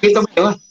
Kita hiểu không?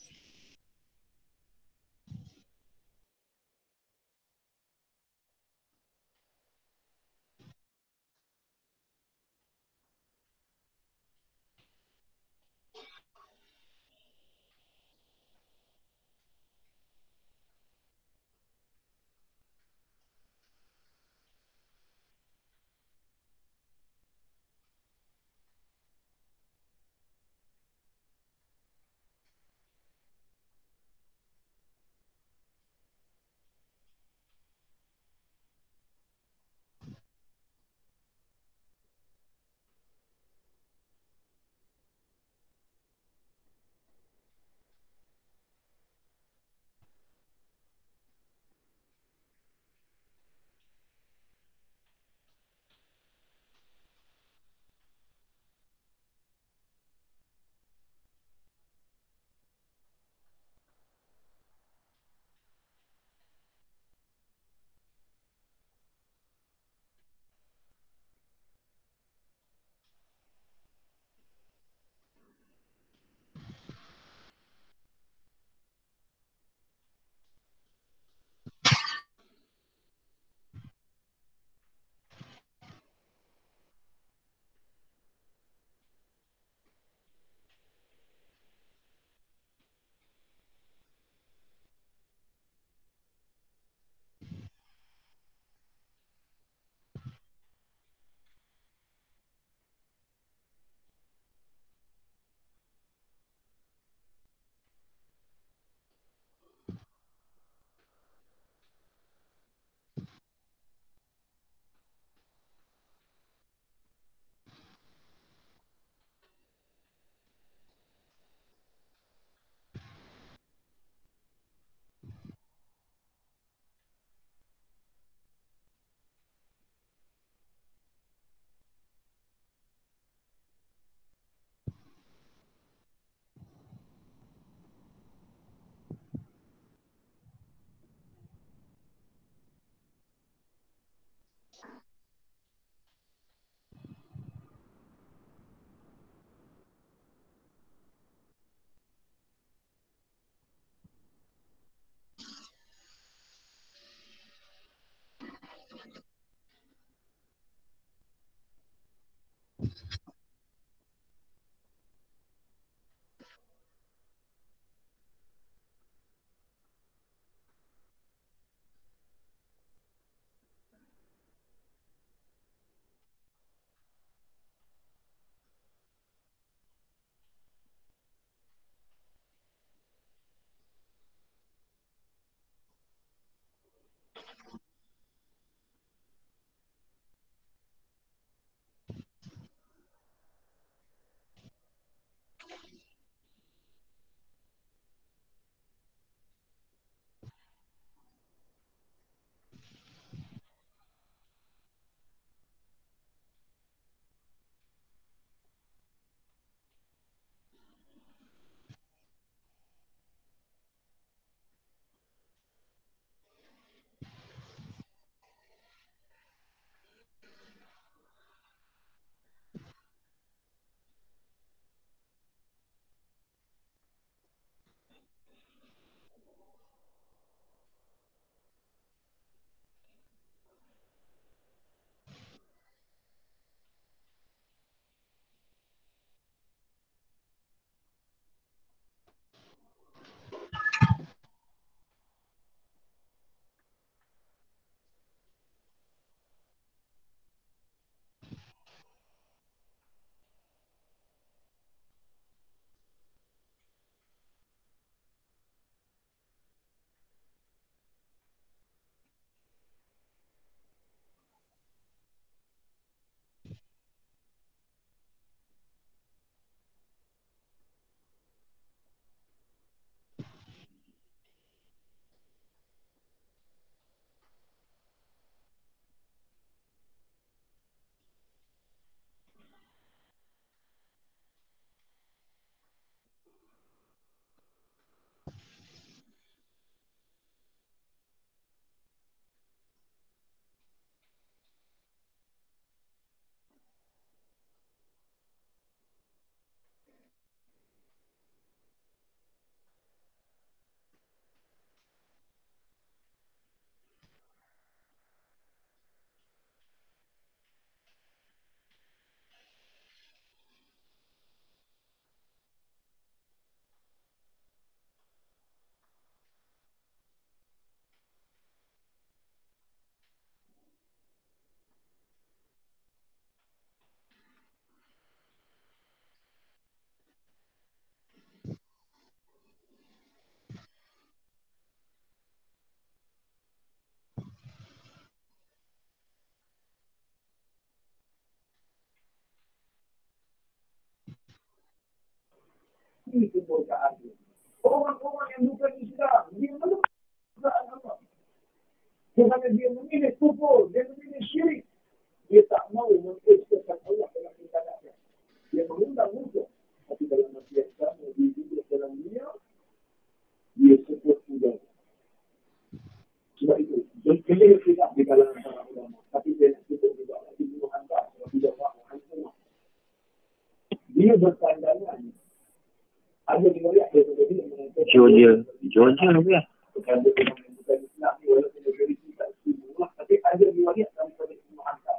ini kemurkaan. Orang-orang yang bukan Islam, dia menolak kemurkaan Allah. Kerana dia memilih kufur, dia memilih syirik. Dia tak mau mengisytikan Allah dalam ibadahnya. Dia mengundang musuh. Tapi dalam masa yang sama, dia duduk dalam dunia, dia sebut udara. Sebab itu, berkelir tidak di kalangan para ulama. Tapi dia nak sebut juga lagi bunuh hantar. Sebab tidak mahu semua. Dia berpandangan. Ada riwayat daripada dia mengatakan Georgia lebih lah. bukan Islam ni walaupun majoriti tak setuju, tapi ada riwayat daripada Ibnu Hanbal.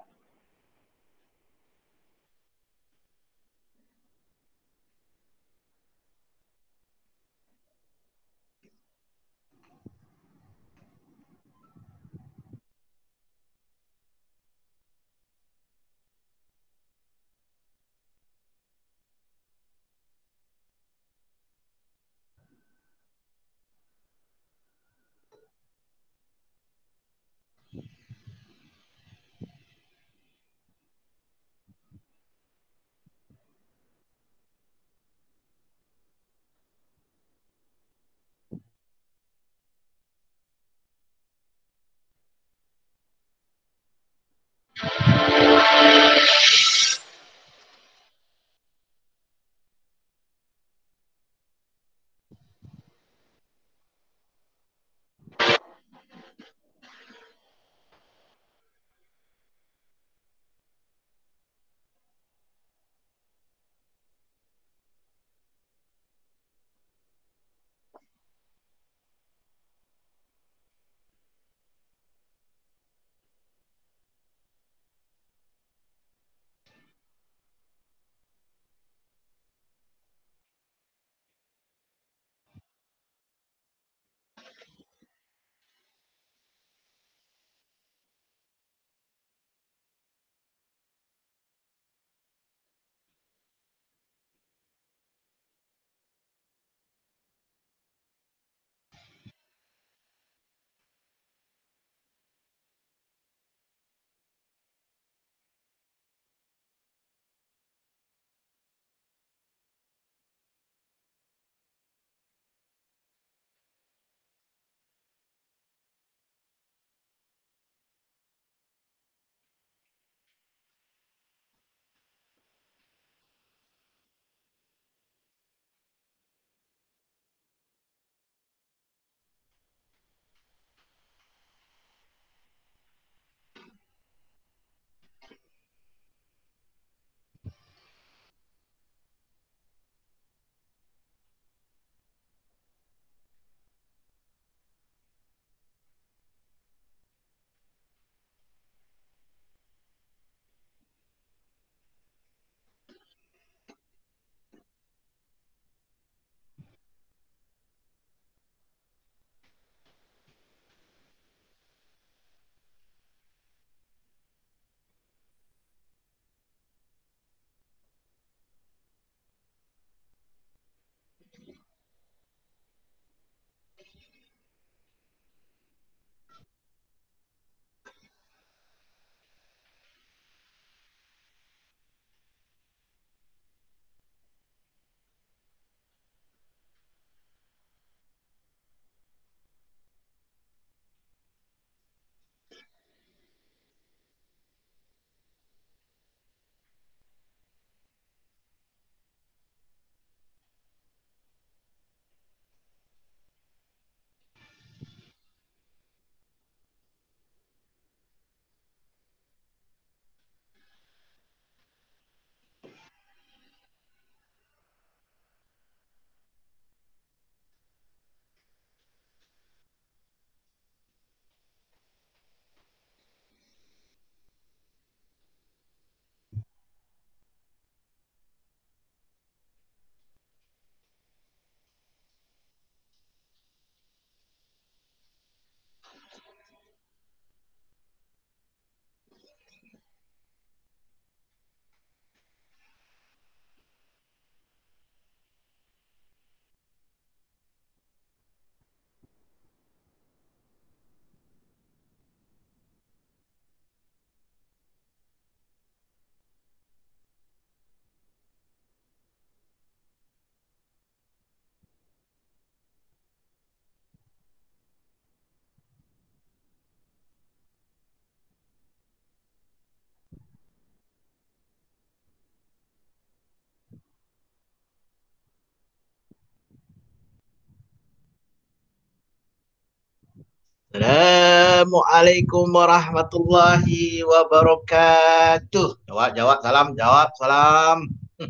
Assalamualaikum warahmatullahi wabarakatuh. Jawab, salam.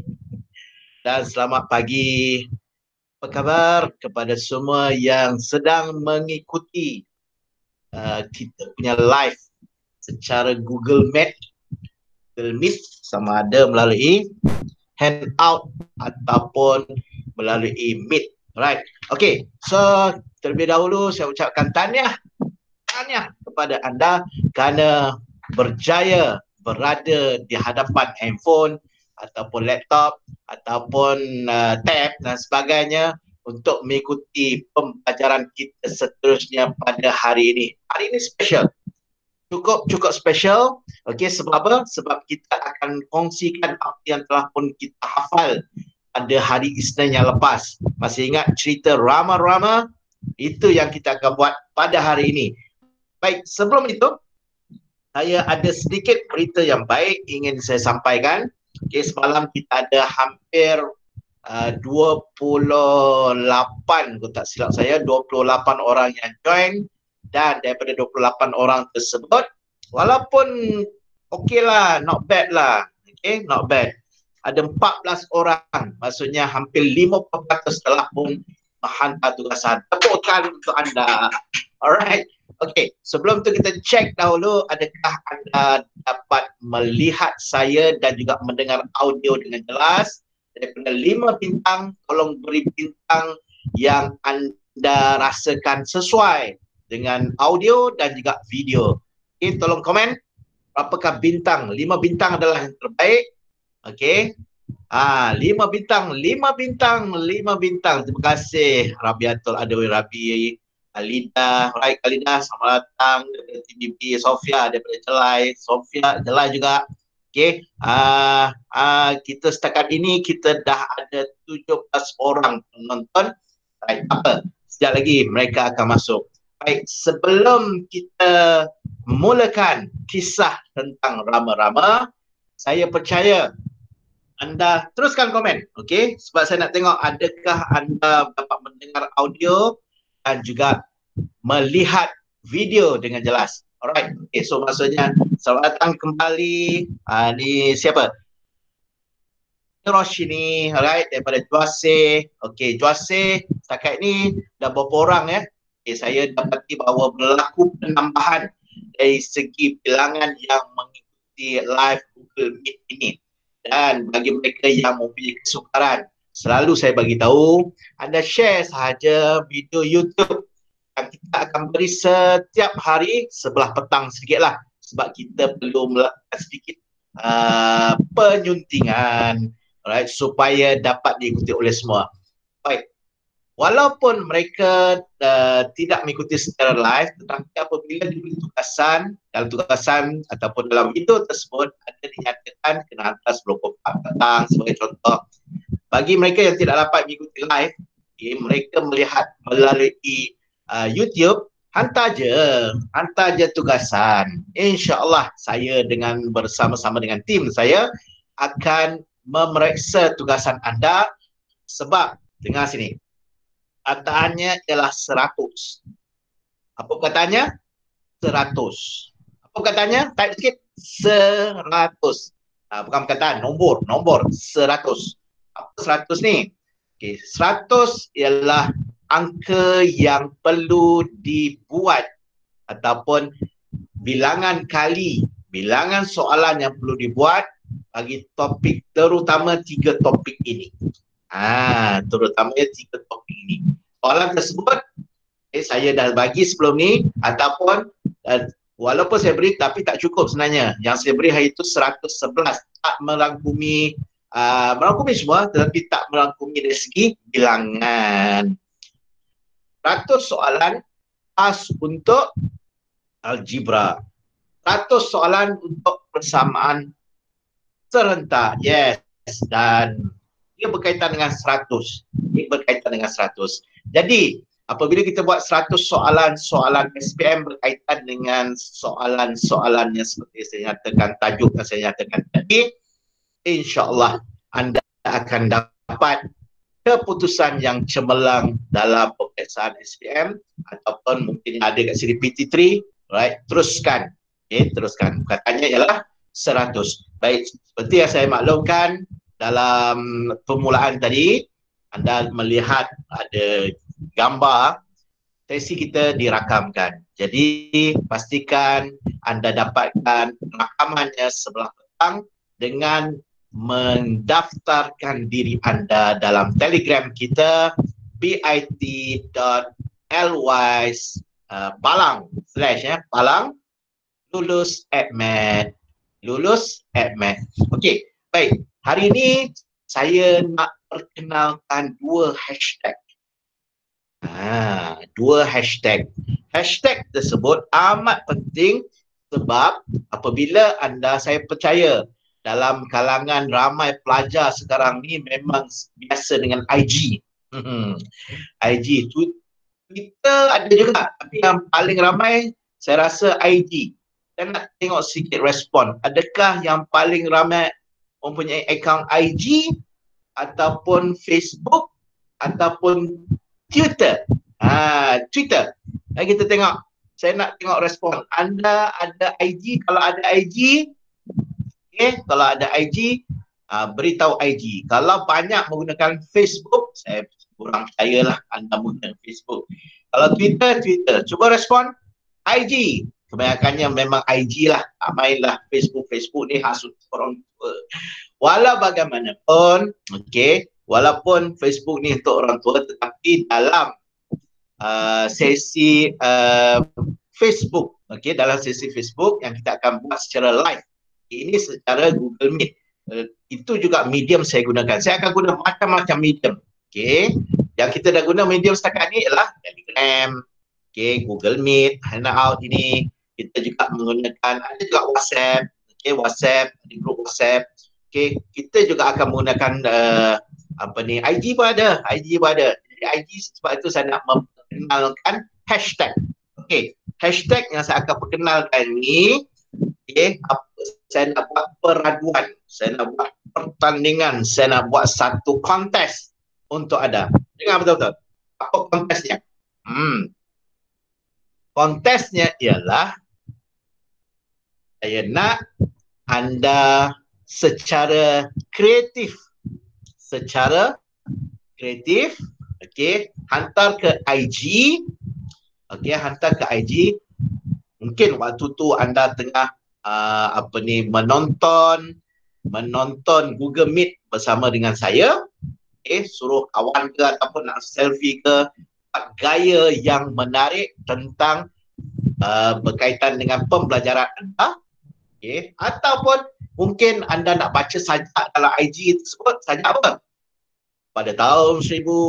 Dan selamat pagi. Apa kabar kepada semua yang sedang mengikuti kita punya live secara Google Meet sama ada melalui Hangout ataupun melalui Meet. Alright. Okay. So terlebih dahulu saya ucapkan tahniah kepada anda kerana berjaya berada di hadapan handphone ataupun laptop ataupun tab dan sebagainya untuk mengikuti pembelajaran kita seterusnya pada hari ini. Hari ini special. Cukup special. Okey, sebab apa? Sebab kita akan kongsikan apa yang telah pun kita hafal pada hari Isnin yang lepas. Masih ingat cerita Rama-Rama? Itu yang kita akan buat pada hari ini. Baik, sebelum itu, saya ada sedikit berita yang baik ingin saya sampaikan. Okay, semalam kita ada hampir 28, kalau tak silap saya, 28 orang yang join. Dan daripada 28 orang tersebut, walaupun okeylah, not bad lah. Okay, not bad. Ada 14 orang, maksudnya hampir 50% telah pun menghantar tugasan. Tepuk tangan untuk anda. Alright. Okey, sebelum tu kita cek dahulu adakah anda dapat melihat saya dan juga mendengar audio dengan jelas. Daripada 5 bintang, tolong beri bintang yang anda rasakan sesuai dengan audio dan juga video. Okey, tolong komen apakah bintang. 5 bintang adalah yang terbaik. Okey. 5 bintang. Terima kasih Rabiatul Adawi Rabi. Alida, right Alida, selamat datang dari TBP, Sofia daripada Jelai juga. Okey, kita setakat ini kita dah ada 17 orang penonton. Right, apa? Sekejap lagi mereka akan masuk. Baik, sebelum kita mulakan kisah tentang Rama-Rama, saya percaya anda teruskan komen, okey? Sebab saya nak tengok adakah anda dapat mendengar audio dan juga melihat video dengan jelas. Alright. Okay, so maksudnya selamat datang kembali. Ni siapa? Roshini, alright, daripada Juase. Okay, Juase setakat ni dah berapa orang ya? Okay, saya dapati bahawa berlaku penambahan dari segi bilangan yang mengikuti live Google Meet ini. Dan bagi mereka yang mempunyai kesukaran, selalu saya bagi tahu, anda share sahaja video YouTube yang kita akan beri setiap hari sebelah petang sedikitlah, sebab kita perlu melakukan sedikit penyuntingan, alright, supaya dapat diikuti oleh semua. Baik, walaupun mereka tidak mengikuti secara live, tetapi apabila diberi tugasan, dalam tugasan ataupun dalam video tersebut ada dinyatakan kena hantar sebelum 4 petang sebagai contoh. Bagi mereka yang tidak dapat mengikuti live, mereka melihat melalui YouTube, hantar je tugasan. InsyaAllah saya dengan bersama-sama dengan tim saya akan memeriksa tugasan anda, sebab dengar sini, kataannya ialah 100. Apa katanya? 100. Apa katanya? Type sikit. 100. Bukan perkataan, nombor 100. Apa 100 ni? Okay, 100 ialah angka yang perlu dibuat ataupun bilangan soalan yang perlu dibuat bagi topik, terutama 3 topik ini. Terutamanya 3 topik ini. Soalan tersebut saya dah bagi sebelum ni, ataupun walaupun saya beri tapi tak cukup sebenarnya. Yang saya beri hari itu 111, tak merangkumi semua, tetapi tak merangkumi dari segi bilangan. 100 soalan khas untuk algebra. 100 soalan untuk persamaan serentak. Yes. Dan ia berkaitan dengan 100. Jadi, apabila kita buat 100 soalan SPM berkaitan dengan soalan-soalan yang seperti saya nyatakan, tajuk yang saya nyatakan tadi, insya-Allah anda akan dapat keputusan yang cemerlang dalam peperiksaan SPM ataupun mungkin ada kat sini PT3, right? Teruskan. Okay, teruskan. Katanya ialah 100. Baik, seperti yang saya maklumkan dalam permulaan tadi, anda melihat ada gambar sesi kita dirakamkan. Jadi pastikan anda dapatkan rakamannya sebelah petang dengan mendaftarkan diri anda dalam Telegram kita bit.ly palang palang lulus@med. Okey, baik. Hari ini saya nak perkenalkan dua hashtag. Dua hashtag. Hashtag tersebut amat penting sebab apabila saya percaya dalam kalangan ramai pelajar sekarang ni memang biasa dengan IG. IG, Twitter ada juga, tapi yang paling ramai saya rasa IG. Dan nak tengok sikit respon. Adakah yang paling ramai mempunyai akaun IG ataupun Facebook ataupun Twitter? Twitter. Kita tengok. Saya nak tengok respon. Anda ada IG? Kalau ada IG, kalau ada IG, beritahu IG. Kalau banyak menggunakan Facebook, saya kurang percayalah anda menggunakan Facebook. Kalau Twitter. Cuba respon. IG. Kebanyakannya memang IG lah. Mainlah Facebook ni khas orang tua. Walau bagaimanapun, walaupun Facebook ni untuk orang tua, tetapi dalam sesi Facebook, dalam sesi Facebook yang kita akan buat secara live, ini secara Google Meet. Itu juga medium saya gunakan. Saya akan guna macam-macam medium. Yang kita dah guna medium setakat ni ialah Telegram, Google Meet, Hangout ini. Kita juga menggunakan, ada juga WhatsApp, WhatsApp, di grup WhatsApp. Kita juga akan menggunakan IG pun ada. Jadi IG, sebab itu saya nak memperkenalkan hashtag. Hashtag yang saya akan perkenalkan ni, saya nak buat peraduan, saya nak buat pertandingan, saya nak buat satu kontes untuk anda. Dengar betul-betul. Apa kontesnya? Kontesnya ialah saya nak anda secara kreatif, hantar ke IG, hantar ke IG. Mungkin waktu tu anda tengah menonton Google Meet bersama dengan saya. Suruh kawan ke ataupun nak selfie ke, gaya yang menarik tentang berkaitan dengan pembelajaran anda. Ataupun mungkin anda nak baca sajak dalam IG tersebut. Sajak apa? Pada tahun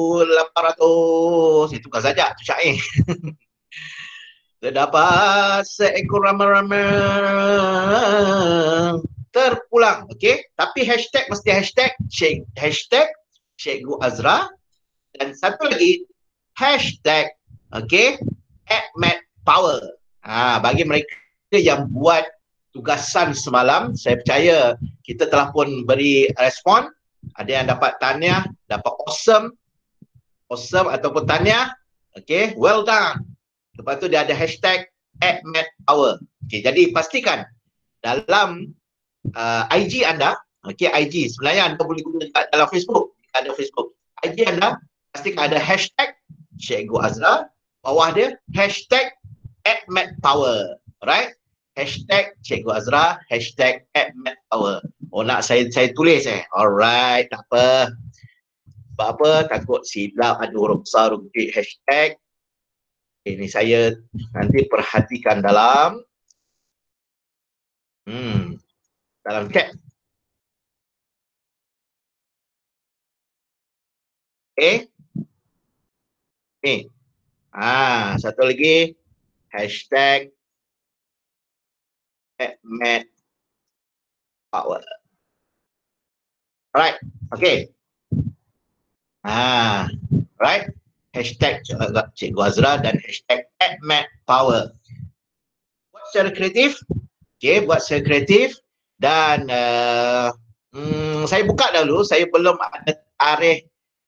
1800, itu kan sajak, itu syair. Terdapat seekor rama-rama terpulang. Tapi hashtag mesti hashtag Cikgu Azra. Dan satu lagi hashtag @medpower. Bagi mereka yang buat tugasan semalam, saya percaya kita telah pun beri respon. Ada yang dapat tahniah, dapat awesome ataupun tahniah. Well done. Lepas tu dia ada hashtag @medpower. Jadi pastikan dalam IG anda, IG sebenarnya anda boleh guna dalam Facebook. Ada Facebook. IG anda pastikan ada hashtag Cikgu Azra, bawah dia hashtag @medpower. Alright? Hashtag Cikgu Azra, hashtag @medpower. Nak saya tulis Alright, tak apa. Sebab apa? Takut silap, ada huruf besar, huruf kecil, hashtag. Ini saya nanti perhatikan dalam chat. Satu lagi hashtag @medpower. Alright, right. Hashtag Cikgu Azra dan hashtag @medpower. Buat secara kreatif. Buat secara kreatif. Dan saya buka dahulu, saya belum ada tarikh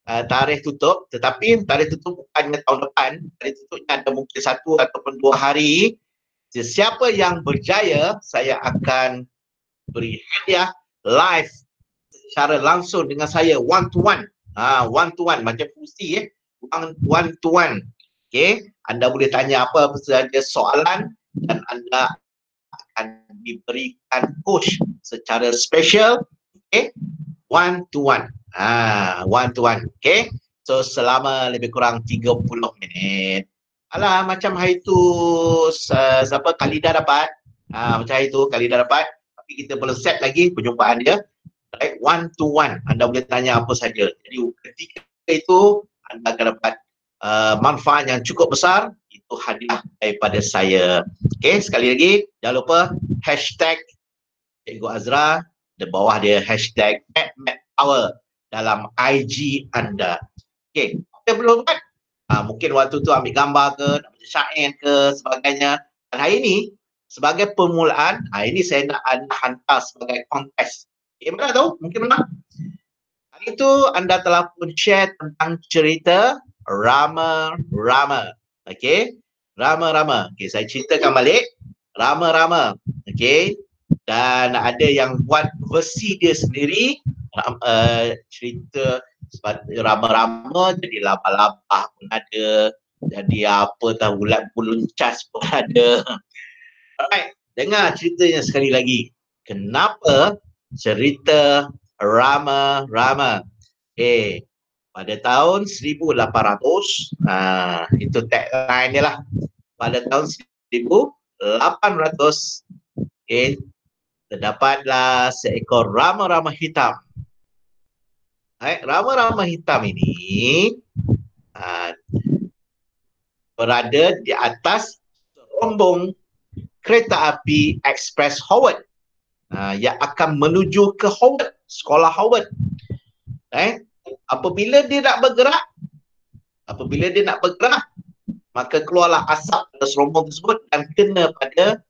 tarikh tutup, tetapi tarikh tutup bukannya tahun depan, tarikh tutupnya ada mungkin 1 ataupun 2 hari. Siapa yang berjaya, saya akan beri hadiah live secara langsung dengan saya, one to one. One to one macam fungsi one to one. Okey, anda boleh tanya apa saja soalan dan anda akan diberikan coach secara special. Okey, one to one. One to one. Okey. So selama lebih kurang 30 minit. Alah, macam hari tu siapa Khalida dapat. Macam hari tu Khalida dapat, tapi kita belum set lagi perjumpaan dia. Right, one to one. Anda boleh tanya apa saja. Jadi ketika itu anda akan dapat manfaat yang cukup besar. Itu hadiah daripada saya. Okey, sekali lagi jangan lupa hashtag Cikgu Azra, di bawah dia hashtag @MacPower dalam IG anda. Okey, apa belum kan? Mungkin waktu tu ambil gambar ke, nak baca syair ke, sebagainya. Dan hari ini, sebagai permulaan, ini saya nak hantar sebagai kontes. Mana tahu? Mungkin menang. Hari itu anda telah pun share tentang cerita Rama-Rama. Okey, Rama-Rama. Okey, saya ceritakan balik. Rama-Rama. Okey, dan ada yang buat versi dia sendiri. Cerita Rama-Rama jadi laba-laba pun ada, jadi apa tahu ulat buluncas pun ada. Alright, dengar ceritanya sekali lagi. Kenapa cerita Rama-Rama? Pada tahun 1800, itu tagline dia lah. Pada tahun 1800, terdapatlah seekor Rama-Rama hitam. Rama-Rama hitam ini berada di atas rombong kereta api Express Howard yang akan menuju ke Howard, sekolah Howard. Apabila dia nak bergerak, maka keluarlah asap dari rombong tersebut dan kena pada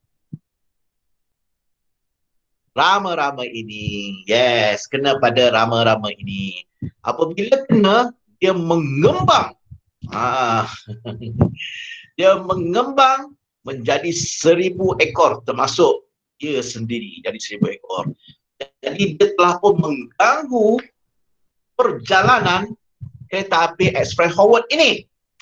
Rama-Rama ini. Yes, kena pada Rama-Rama ini. Apabila kena, dia mengembang. Dia mengembang menjadi 1000 ekor, termasuk dia sendiri jadi 1000 ekor. Jadi dia telah pun mengganggu perjalanan kereta api Express Howard ini.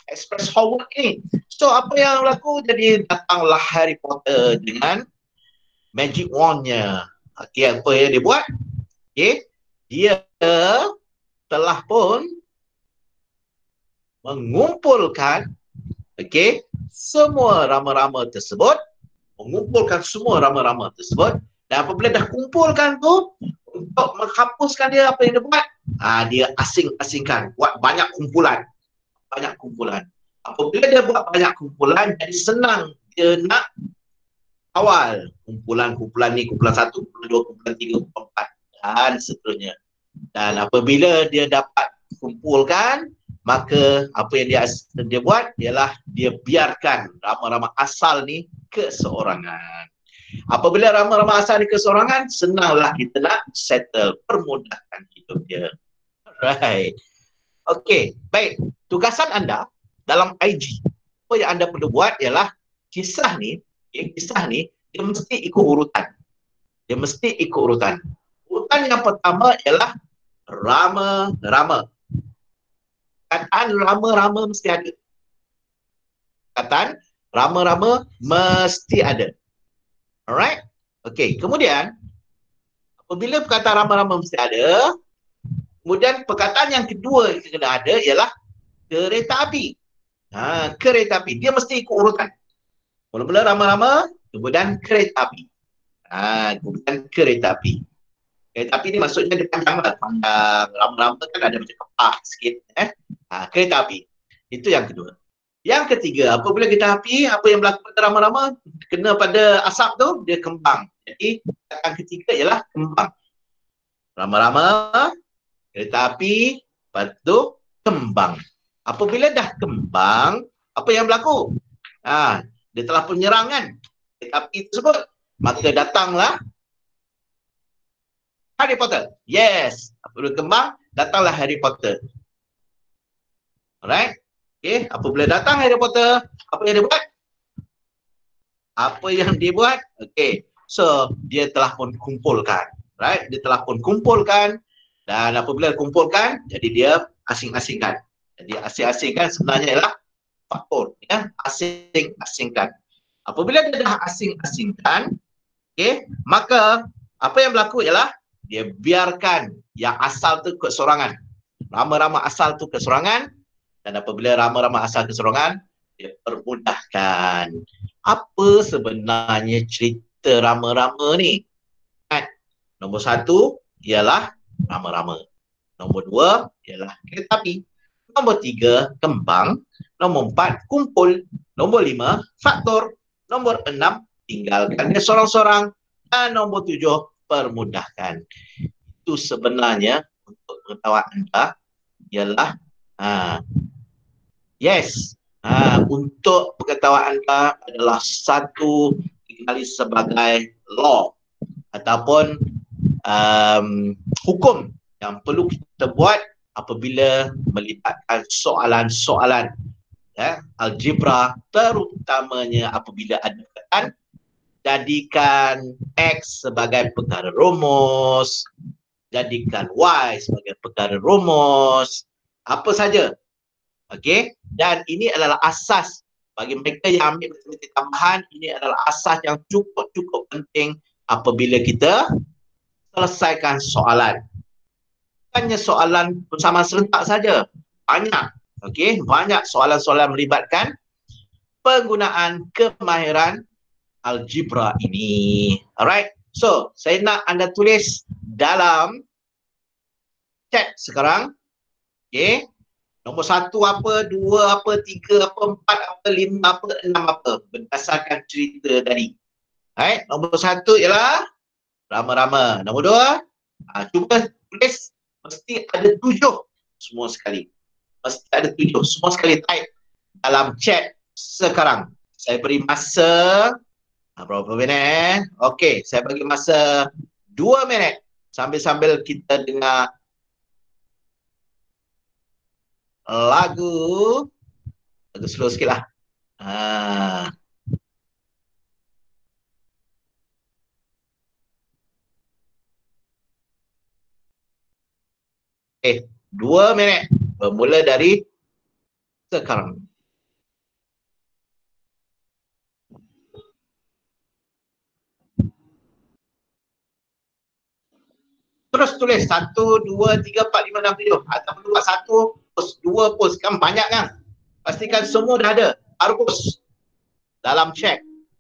So apa yang berlaku? Jadi datanglah Harry Potter dengan magic wand-nya. Okey, apa yang dia buat? Okey, dia telah pun mengumpulkan semua rama-rama tersebut, dan apabila dah kumpulkan tu, untuk menghapuskan dia, apa yang dia buat? Dia asing-asingkan, buat banyak kumpulan. Apabila dia buat banyak kumpulan, jadi senang dia nak awal kumpulan ni, kumpulan 1, kumpulan 2, kumpulan 3, kumpulan 4 dan seterusnya. Dan apabila dia dapat kumpulkan, maka apa yang dia buat ialah dia biarkan rama-rama asal ni keseorangan. Apabila rama-rama asal ni keseorangan, senanglah kita nak settle, permudahkan hidup dia. Right. Okey, baik. Tugasan anda dalam IG, apa yang anda perlu buat ialah kisah ni dia mesti ikut urutan. Urutan yang pertama ialah Rama-Rama. Kataan Rama-Rama mesti ada. Alright? Okey, kemudian apabila perkataan Rama-Rama mesti ada, kemudian perkataan yang kedua yang kena ada ialah kereta api. Kereta api. Dia mesti ikut urutan. Mula-mula Rama-Rama, kemudian kereta api. Kemudian kereta api. Kereta api ni maksudnya dia panjang lah. Panjang. Rama-rama kan ada macam kepak sikit. Kereta api. Itu yang kedua. Yang ketiga, apabila kereta api, apa yang berlaku pada rama-rama, kena pada asap tu, dia kembang. Jadi, yang ketiga ialah kembang. Rama-rama, kereta api, lepas tu kembang. Apabila dah kembang, apa yang berlaku? Dia telah penyerangan kereta api tersebut. Maka datanglah Harry Potter. Yes. Apabila kembang, datanglah Harry Potter. Alright? Okay, apabila datang Harry Potter, apa yang dia buat? Apa yang dia buat? Okay, so dia telah pun kumpulkan. Right? Dia telah pun kumpulkan dan apabila kumpulkan, jadi dia asing-asingkan. Jadi asing-asingkan sebenarnya ialah faktor. Ya? Asing-asingkan. Apabila dia dah asing-asingkan, okay, maka apa yang berlaku ialah dia biarkan yang asal tu kesorangan. Rama-rama asal tu kesorangan dan apabila rama-rama asal kesorangan, dia permudahkan. Apa sebenarnya cerita rama-rama ni? Kan? Nombor satu ialah rama-rama. Nombor dua ialah kereta api. Nombor tiga, kembang. Nombor empat, kumpul. Nombor lima, faktor. Nombor enam, tinggalkan dia seorang-seorang. Dan nombor tujuh, permudahkan. Itu sebenarnya untuk pengetahuan anda ialah yes, untuk pengetahuan anda adalah satu dikenali sebagai law ataupun hukum yang perlu kita buat apabila melibatkan soalan-soalan algebra, terutamanya apabila ada perkataan, jadikan X sebagai perkara rumus, jadikan Y sebagai perkara rumus, apa saja. Okey, dan ini adalah asas bagi mereka yang ambil matematik tambahan, ini adalah asas yang cukup penting apabila kita selesaikan soalan. Bukannya soalan bersama serentak saja, banyak. Okey, banyak soalan-soalan melibatkan penggunaan kemahiran algebra ini. Alright, so saya nak anda tulis dalam chat sekarang. Okey, nombor satu apa, dua apa, tiga apa, empat apa, lima apa, enam apa. Berdasarkan cerita tadi. Alright, nombor satu ialah rama-rama. Nombor dua, cuba tulis mesti ada tujuh semua sekali. Mesti ada tujuh semua sekali type dalam chat sekarang. Saya beri masa berapa minit? Okey, saya bagi masa 2 minit sambil-sambil kita dengar lagu slow sikit lah. Okay, 2 minit bermula dari sekarang. Terus tulis 1, 2, 3, 4, 5, 6, 7. Ataupun buat 1, post 2, post. Kan banyak kan? Pastikan semua dah ada. Baru post dalam chat.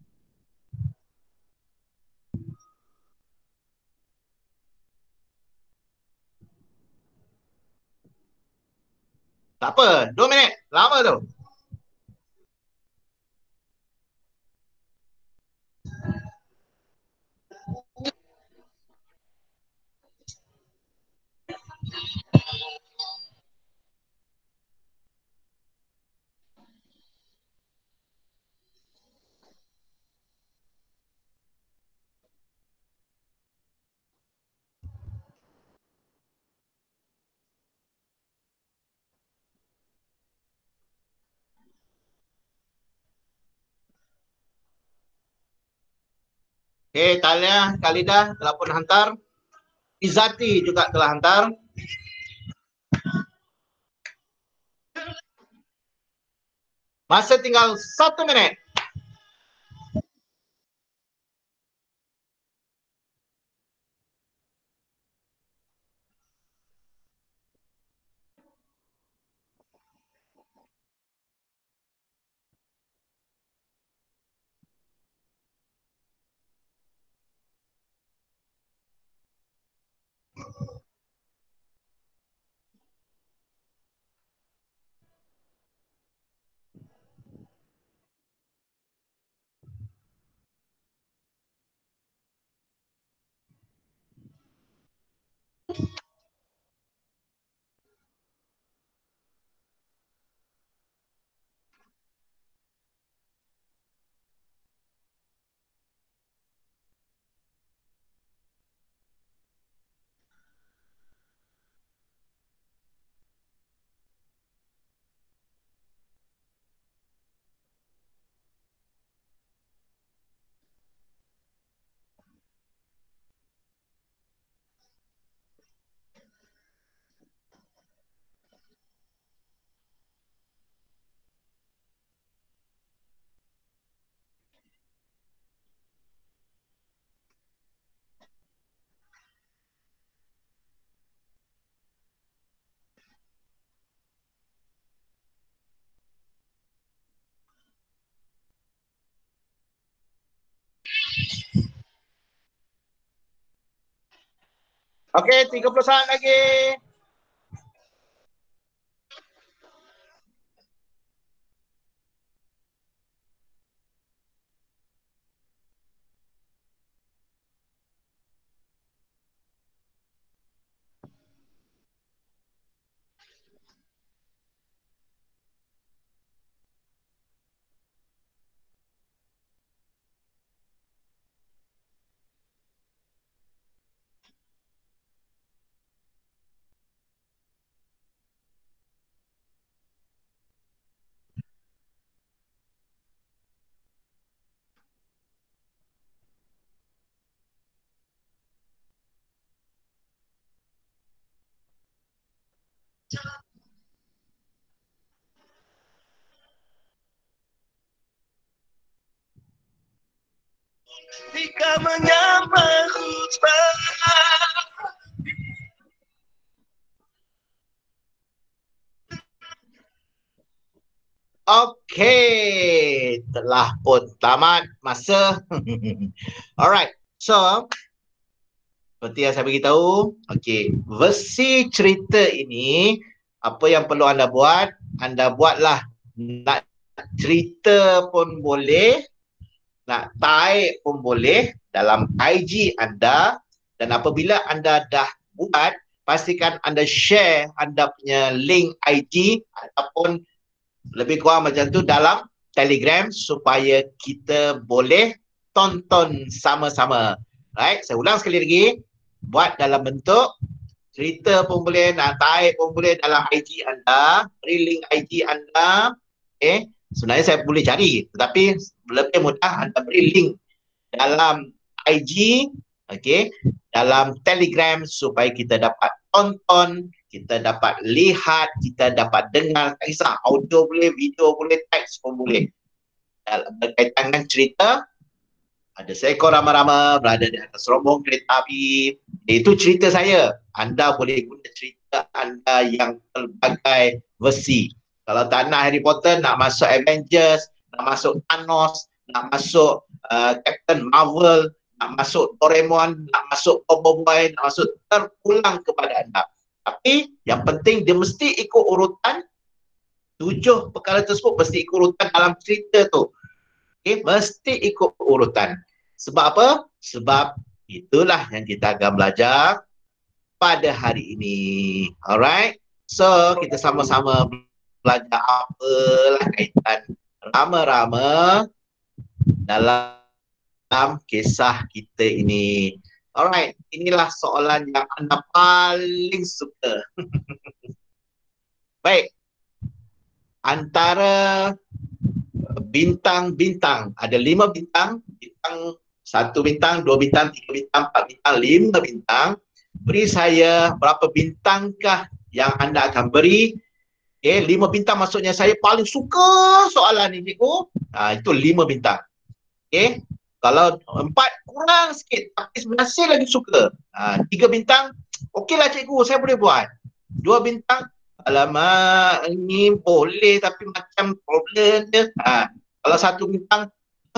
Tak apa, 2 minit. Lama tu. Okay, Talia, Khalida telah pun hantar. Izati juga telah hantar. Masa tinggal 1 minit. Okey, 30 saat lagi. Jika menyapa khutbah. Okey, telah pun tamat masa. Alright, so seperti yang saya beritahu, okey, versi cerita ini, apa yang perlu anda buat? Anda buatlah. Nak cerita pun boleh, nak type pun boleh dalam IG anda, dan apabila anda dah buat, pastikan anda share anda punya link IG ataupun lebih kurang macam tu dalam Telegram supaya kita boleh tonton sama-sama. Right, saya ulang sekali lagi. Buat dalam bentuk cerita pun boleh, nak type pun boleh dalam IG anda, beri link IG anda. Okay, sebenarnya saya boleh cari, tetapi lebih mudah anda beri link dalam IG, okay, dalam Telegram supaya kita dapat tonton, kita dapat lihat, kita dapat dengar, tak kisah, audio boleh, video boleh, teks pun boleh. Berkaitan dengan cerita, ada seekor rama-rama berada di atas rombong kereta api. Itu cerita saya. Anda boleh guna cerita anda yang pelbagai versi. Kalau tak nak Harry Potter, nak masuk Avengers, nak masuk Thanos, nak masuk Captain Marvel, nak masuk Doraemon, nak masuk Boboiboy, nak masuk, terpulang kepada anda. Tapi yang penting dia mesti ikut urutan 7 perkara tersebut, mesti ikut urutan dalam cerita tu. Okay, mesti ikut urutan. Sebab apa? Sebab itulah yang kita akan belajar pada hari ini. Alright? So, kita sama-sama belajar apalah kaitan rama-rama dalam kisah kita ini. Alright, inilah soalan yang anda paling suka. Baik. Antara bintang-bintang, ada 5 bintang, bintang 1 bintang, 2 bintang, 3 bintang, 4 bintang, 5 bintang. Beri saya berapa bintangkah yang anda akan beri. Okay, 5 bintang maksudnya saya paling suka soalan ni, cikgu. Itu 5 bintang. Okay, kalau 4 kurang sikit, tapi masih lagi suka. 3 bintang, okeylah cikgu, saya boleh buat. 2 bintang, alamak, ini boleh tapi macam problem dia. Kalau 1 bintang,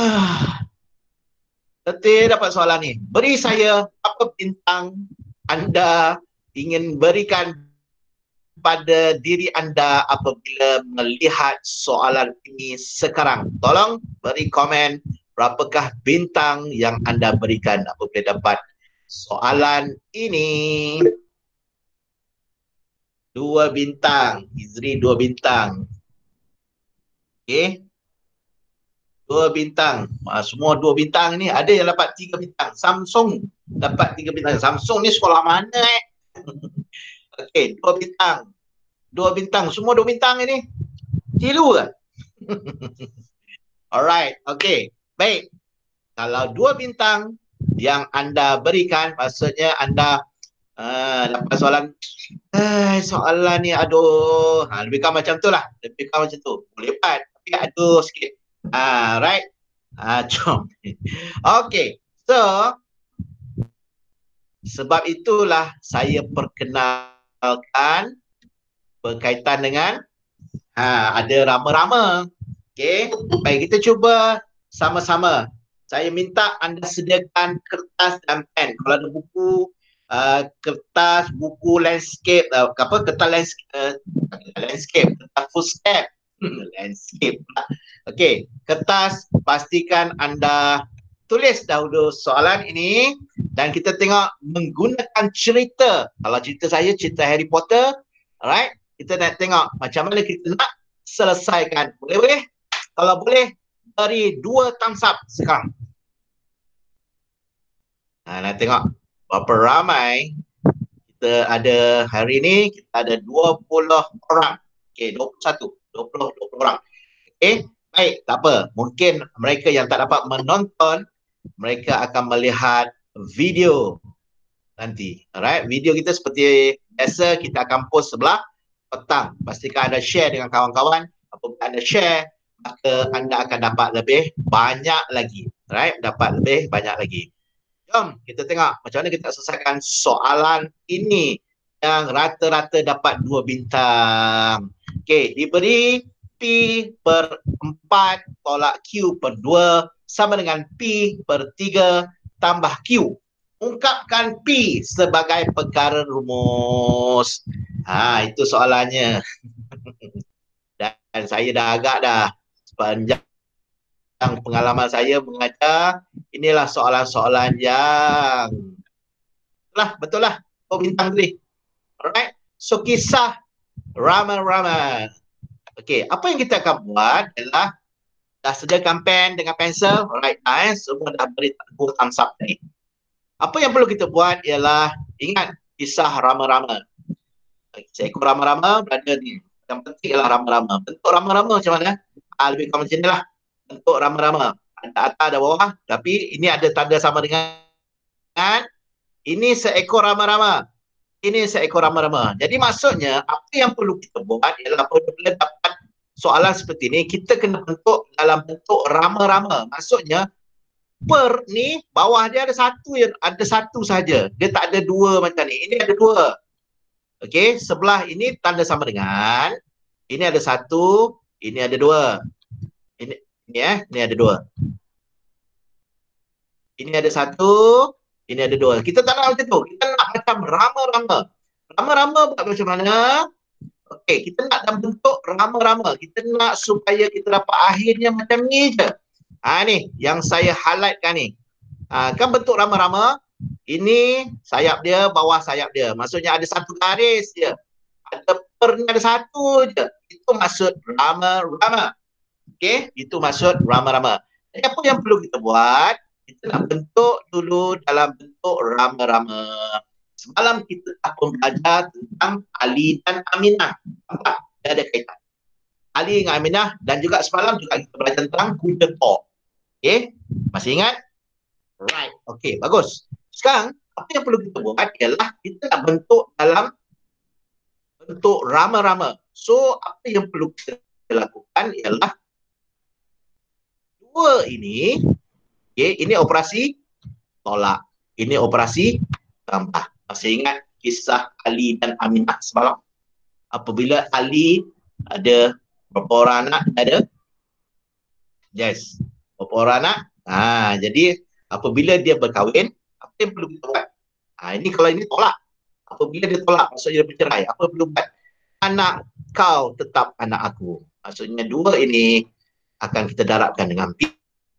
letih dapat soalan ni. Beri saya apa bintang anda ingin berikan pada diri anda apabila melihat soalan ini sekarang. Tolong beri komen berapakah bintang yang anda berikan apabila dapat soalan ini. 2 bintang, Izri 2 bintang. Okey. 2 bintang. Semua 2 bintang ni, ada yang dapat 3 bintang. Samsung dapat 3 bintang. Samsung ni sekolah mana Okey, 2 bintang. 2 bintang. Semua 2 bintang ini. Cilu ke? Alright, okey. Baik. Kalau 2 bintang yang anda berikan, maksudnya anda dapat soalan, soalan ni aduh, lebih kurang macam tu lah. Lebih kurang macam tu. Boleh buat, tapi aduh sikit. Right? Jom. Okey. So, sebab itulah saya perkenalkan berkaitan dengan ada rama-rama. Okey. Baik, kita cuba sama-sama. Saya minta anda sediakan kertas dan pen. Kalau ada buku, kertas buku landscape, kertas landscape, kertas foolscape. Landscape. Okey, kertas, pastikan anda tulis dahulu soalan ini dan kita tengok menggunakan cerita. Kalau cerita saya, cerita Harry Potter, alright, kita nak tengok macam mana kita nak selesaikan. Boleh-boleh? Kalau boleh, beri 2 thumbs up sekarang. Nak tengok berapa ramai kita ada hari ini. Kita ada 20 orang. Okey, 21, 20 orang. Okey, baik, tak apa. Mungkin mereka yang tak dapat menonton, mereka akan melihat video nanti. Alright, video kita seperti biasa kita akan post sebelah petang. Pastikan anda share dengan kawan-kawan. Apabila anda share, maka anda akan dapat lebih banyak lagi. Alright, dapat lebih banyak lagi. Jom kita tengok macam mana kita selesaikan soalan ini yang rata-rata dapat 2 bintang. Okey, diberi P per 4 tolak Q per 2 sama dengan P per 3 tambah Q. Ungkapkan P sebagai perkara rumus. Itu soalannya. Dan saya dah agak dah sepanjang pengalaman saya mengajar, inilah soalan-soalan yang betul lah. Oh, bintang tadi. Alright. So, kisah Rama-Rama. Okey, apa yang kita akan buat adalah dah sediakan pen dengan pensel. Alright, semua dah beri thumbs up tadi. Apa yang perlu kita buat ialah ingat kisah Rama-Rama. Seekor Rama-Rama berada ni. Yang penting ialah Rama-Rama. Bentuk Rama-Rama macam mana? Lebih kurang macam ni lah. Bentuk Rama-Rama. Ada atas, ada bawah. Tapi ini ada tanda sama dengan ini seekor Rama-Rama. Ini seekor Rama-Rama. Jadi maksudnya apa yang perlu kita buat ialah apabila dapat soalan seperti ini, kita kena bentuk dalam bentuk Rama-Rama. Maksudnya per ni bawah dia ada satu saja. Dia tak ada 2 macam ni. Ini ada 2. Okey, sebelah ini tanda sama dengan ini ada 1, ini ada 2. Ini ada 2. Ini ada 1, ini ada 2. Kita tak nak macam tu. Kita nak macam Rama-Rama. Rama-Rama buat macam mana? Okey, kita nak dalam bentuk Rama-Rama. Kita nak supaya kita dapat akhirnya macam ni je. Ni yang saya highlightkan ni. Kan bentuk Rama-Rama. Ini sayap dia, bawah sayap dia. Maksudnya ada 1 garis je. Ada per ni ada 1 je. Itu maksud Rama-Rama. Okey, itu maksud Rama-Rama. Jadi apa yang perlu kita buat? Kita nak bentuk dulu dalam bentuk Rama-Rama. Semalam kita pun belajar tentang Ali dan Aminah. Nampak? Dia ada kaitan. Ali dengan Aminah dan juga semalam juga kita belajar tentang kuda tok. Okey? Masih ingat? Right. Okey, bagus. Sekarang, apa yang perlu kita buat ialah kita nak bentuk dalam bentuk Rama-Rama. So, apa yang perlu kita lakukan ialah 2 ini. Okay, ini operasi tolak. Ini operasi tambah. Masih ingat kisah Ali dan Aminah semalam? Apabila Ali ada berapa orang anak? Ada? Yes. Berapa orang anak? Jadi apabila dia berkahwin, apa yang perlu kita buat? Ini kalau ini tolak. Apabila dia tolak, maksudnya dia bercerai. Apa perlu buat? Anak kau tetap anak aku. Maksudnya 2 ini akan kita darabkan dengan P.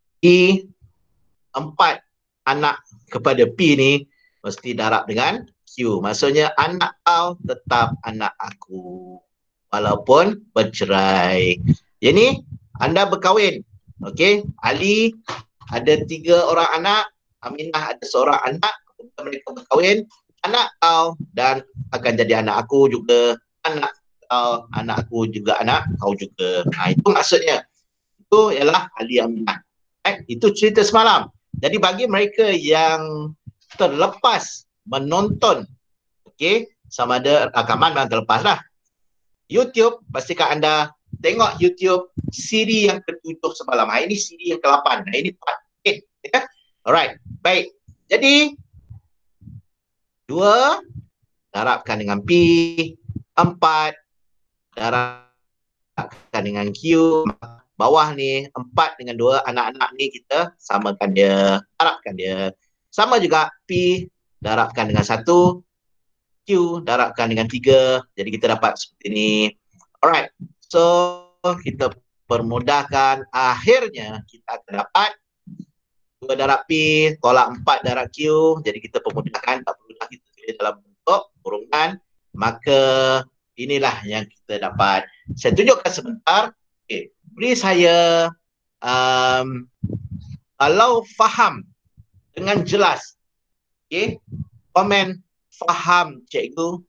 4 anak kepada P ni mesti darab dengan Q. Maksudnya anak kau tetap anak aku walaupun bercerai. Jadi anda berkahwin. Okey, Ali ada 3 orang anak, Aminah ada 1 anak. Mereka berkahwin, anak kau dan akan jadi anak aku juga, anak kau, anak aku juga anak kau juga. Itu maksudnya. Itu ialah Ali Aminah. Itu cerita semalam. Jadi bagi mereka yang terlepas menonton, okey, sama ada rakaman memang terlepas lah. YouTube, pastikan anda tengok YouTube siri yang ke-7 semalam. Ini siri yang ke-8. Ini part 8. Ya? Alright, baik. Jadi 2 darabkan dengan P, 4 darabkan dengan Q. Bawah ni 4 dengan 2 anak-anak ni kita samakan dia, harapkan dia. Sama juga P darabkan dengan 1, Q darabkan dengan 3. Jadi kita dapat seperti ini. Alright. So, kita permudahkan. Akhirnya, kita akan dapat 2 darab P tolak 4 darab Q. Jadi kita permudahkan. Tak perlu kita tulis dalam bentuk kurungan. Maka inilah yang kita dapat. Saya tunjukkan sebentar. Okay. Beri saya kalau faham dengan jelas. Okay. Komen faham cikgu.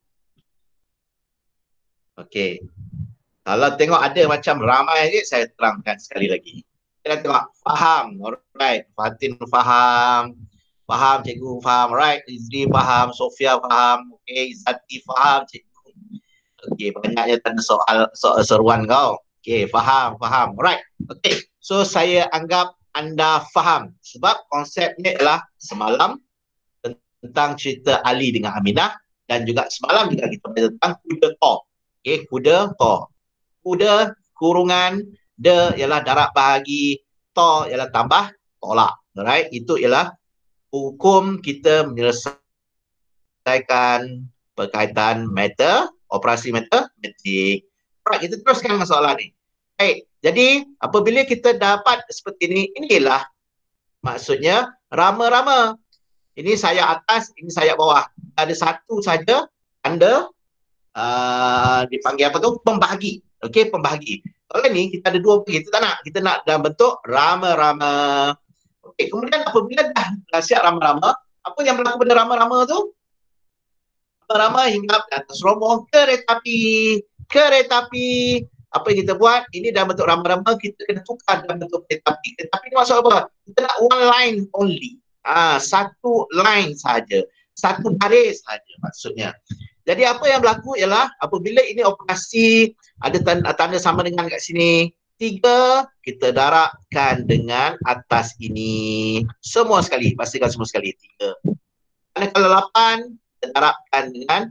Okey. Kalau tengok ada macam ramai je, saya terangkan sekali lagi. Kita tengok faham. Alright. Fatin faham. Faham cikgu, faham. Alright. Izri faham. Sofia faham. Okey. Zati faham cikgu. Okey. Banyaknya tanda soal seruan kau. Okey. Faham. Faham. Alright. Okey. So, saya anggap anda faham. Sebab konsepnya ialah semalam tentang cerita Ali dengan Aminah. Dan juga semalam juga kita belajar tentang kuda Thor. Okey, kuda Thor. Kuda kurungan de ialah darab bahagi, Thor ialah tambah tolak. Alright, itu ialah hukum kita menyelesaikan berkaitan operasi matematik. Alright, kita teruskan masalah ni. Baik, jadi apabila kita dapat seperti ini, inilah maksudnya rama-rama. Ini saya atas, ini saya bawah. Ada satu saja tanda dipanggil apa tu? Pembahagi. Okey, pembahagi. Kalau ni kita ada 2 bagi, kita nak dalam bentuk rama-rama. Okey, kemudian apabila dah siap rama-rama, apa yang berlaku pada rama-rama tu? Rama-rama hinggap di atas rombong kereta api. Kereta api. Apa yang kita buat? Ini dalam bentuk rama-rama, kita kena tukar dalam bentuk kereta api. Kereta api ni maksud apa? Kita nak one line only. Satu line saja. Satu baris saja maksudnya. Jadi apa yang berlaku ialah apabila ini operasi ada tanda sama dengan kat sini 3, kita darabkan dengan atas ini. Semua sekali, pastikan semua sekali 3. Kalau 8, kita darabkan dengan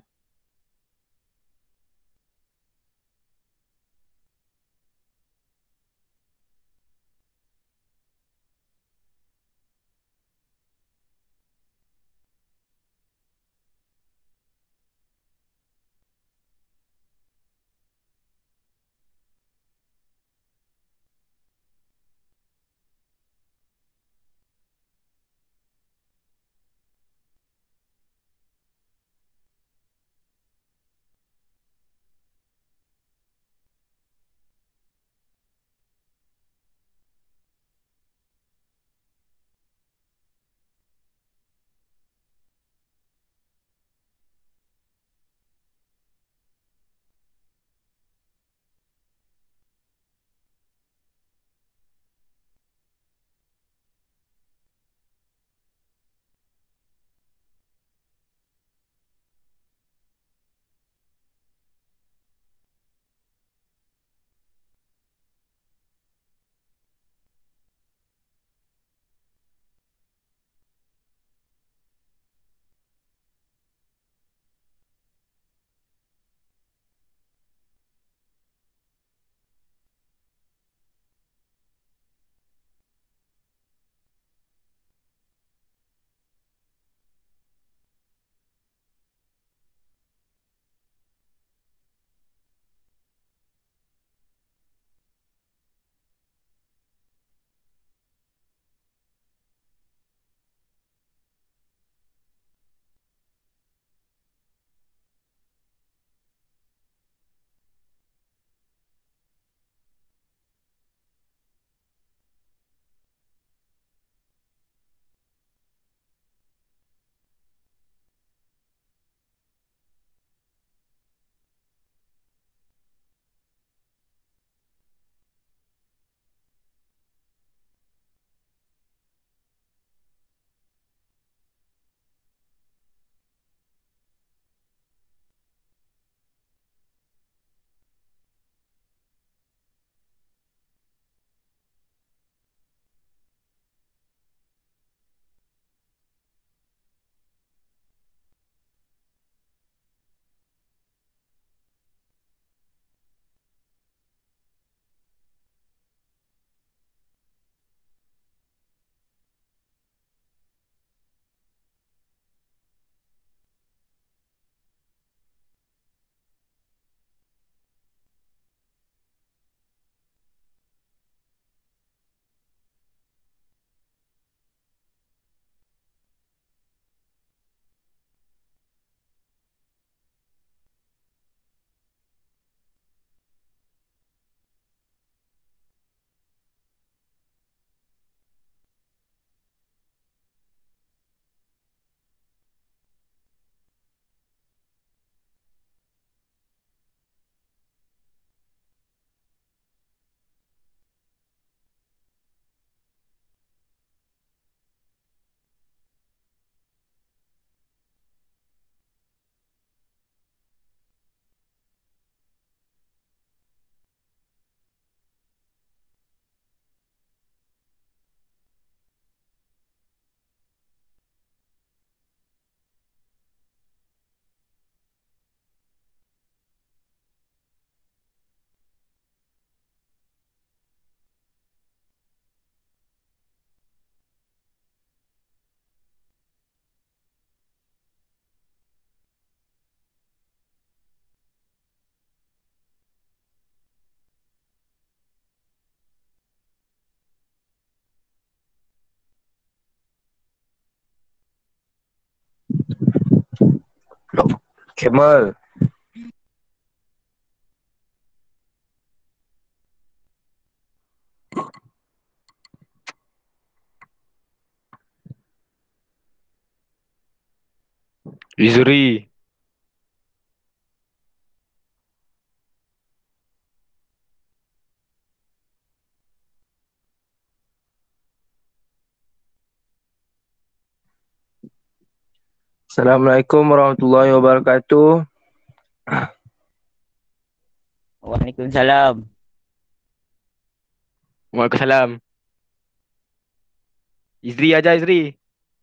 Camel. Izri. Assalamualaikum warahmatullahi wabarakatuh. Waalaikumsalam. Waalaikumsalam. Izri aja Izri.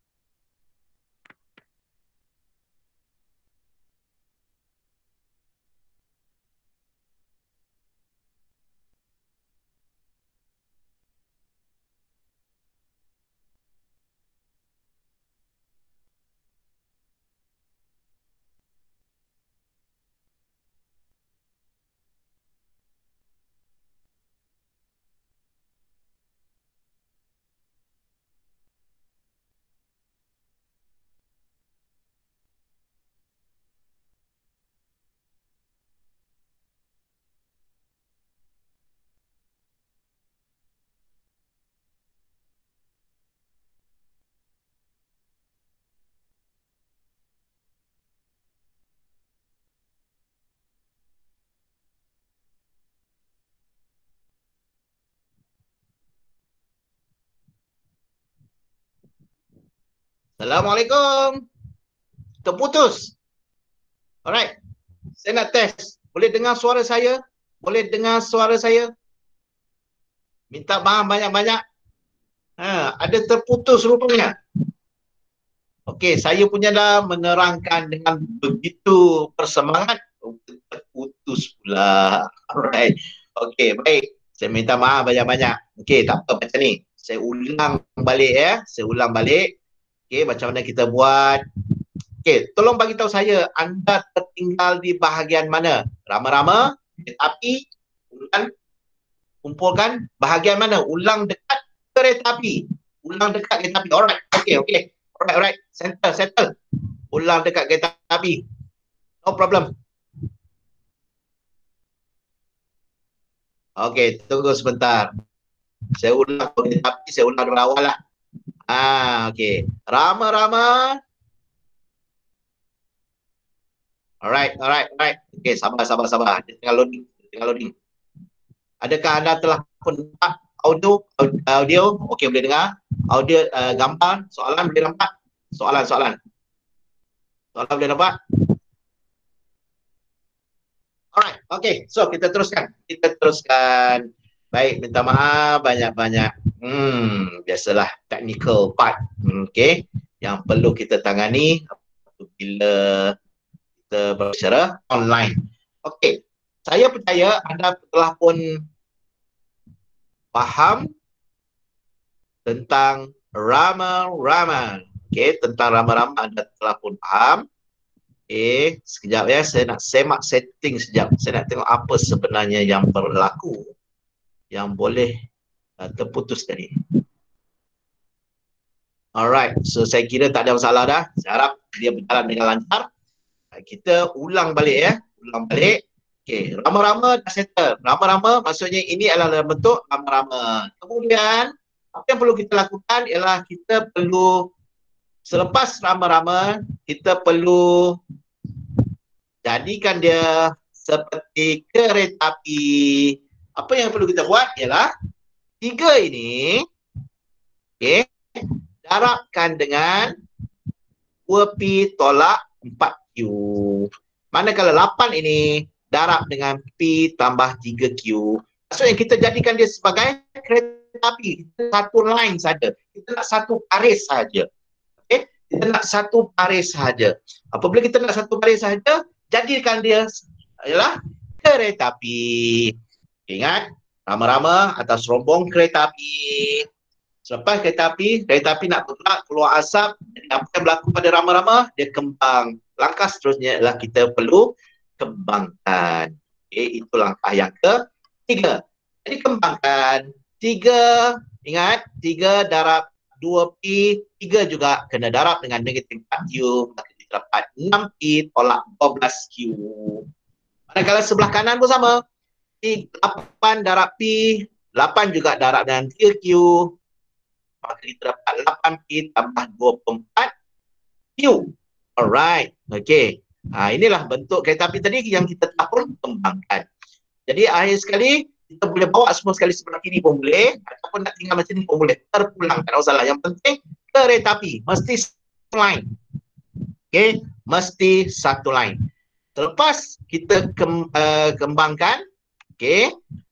Assalamualaikum. Terputus. Alright. Saya nak test. Boleh dengar suara saya? Boleh dengar suara saya? Minta maaf banyak-banyak. Ada terputus rupanya. Okey, saya punya dah menerangkan dengan begitu bersemangat. Terputus pula. Alright. Okey, baik. Saya minta maaf banyak-banyak. Okey, tak apa macam ni. Saya ulang balik ya. Saya ulang balik. Okey, macam mana kita buat. Okey, tolong bagi tahu saya anda tertinggal di bahagian mana? Rama-rama, kereta api, kumpulkan bahagian mana? Ulang dekat kereta api. Ulang dekat kereta api. Alright. Okey. Alright. Settle. Ulang dekat kereta api. No problem. Okey, tunggu sebentar. Saya ulang kereta api, saya ulang dari awal lah. Okey. Rama-rama. Alright. Okey, sabar. Dia tengah loading. Adakah anda telah pun nampak audio? Okey, boleh dengar. Audio, gambar, soalan boleh nampak? Soalan boleh nampak? Alright, okey. So, kita teruskan. Baik, minta maaf banyak-banyak. Biasalah technical part. Okey, yang perlu kita tangani apabila kita berbicara online. Okey, saya percaya anda telah pun faham tentang rama-rama. Okey, tentang rama-rama anda telah pun faham. Okey, sekejap ya, saya nak semak setting sekejap. Saya nak tengok apa sebenarnya yang berlaku yang boleh terputus tadi. Alright, so saya kira tak ada masalah dah. Saya harap dia berjalan dengan lancar. Kita ulang balik ya. Okey, rama-rama dah settle. Rama-rama maksudnya ini adalah bentuk rama-rama. Kemudian apa yang perlu kita lakukan ialah kita perlu selepas rama-rama kita perlu jadikan dia seperti kereta api. Apa yang perlu kita buat ialah 3 ini, okey, darabkan dengan 2P tolak 4Q. Manakala 8 ini darab dengan P tambah 3Q. Maksudnya kita jadikan dia sebagai kereta api. Satu line saja. Kita nak satu baris saja. Okey, kita nak satu baris saja. Apabila kita nak satu baris saja, jadikan dia ialah kereta api. Ingat, rama-rama atas rombong kereta api. Selepas kereta api nak bergerak keluar asap. Jadi apa yang berlaku pada rama-rama? Dia kembang. Langkah seterusnya adalah kita perlu kembangkan. Okay, itu langkah yang ketiga. Jadi kembangkan. 3, ingat, 3 darab 2P, 3 juga kena darab dengan negatif 4Q. Maka kita dapat 6P tolak 12Q. Manakala sebelah kanan pun sama. P 8 darab P, 8 juga darab dengan 3Q. Maka kita dapat 8P tambah 24Q. Alright. Okay. Inilah bentuk kereta api tadi yang kita telah pun kembangkan. Jadi akhir sekali, kita boleh bawa semua sekali sebelah kiri pun boleh, ataupun nak tinggal macam ni pun boleh. Terpulang, tak ada masalah. Yang penting, kereta api mesti satu line. Okay, mesti satu line. Selepas kita kembangkan, okay,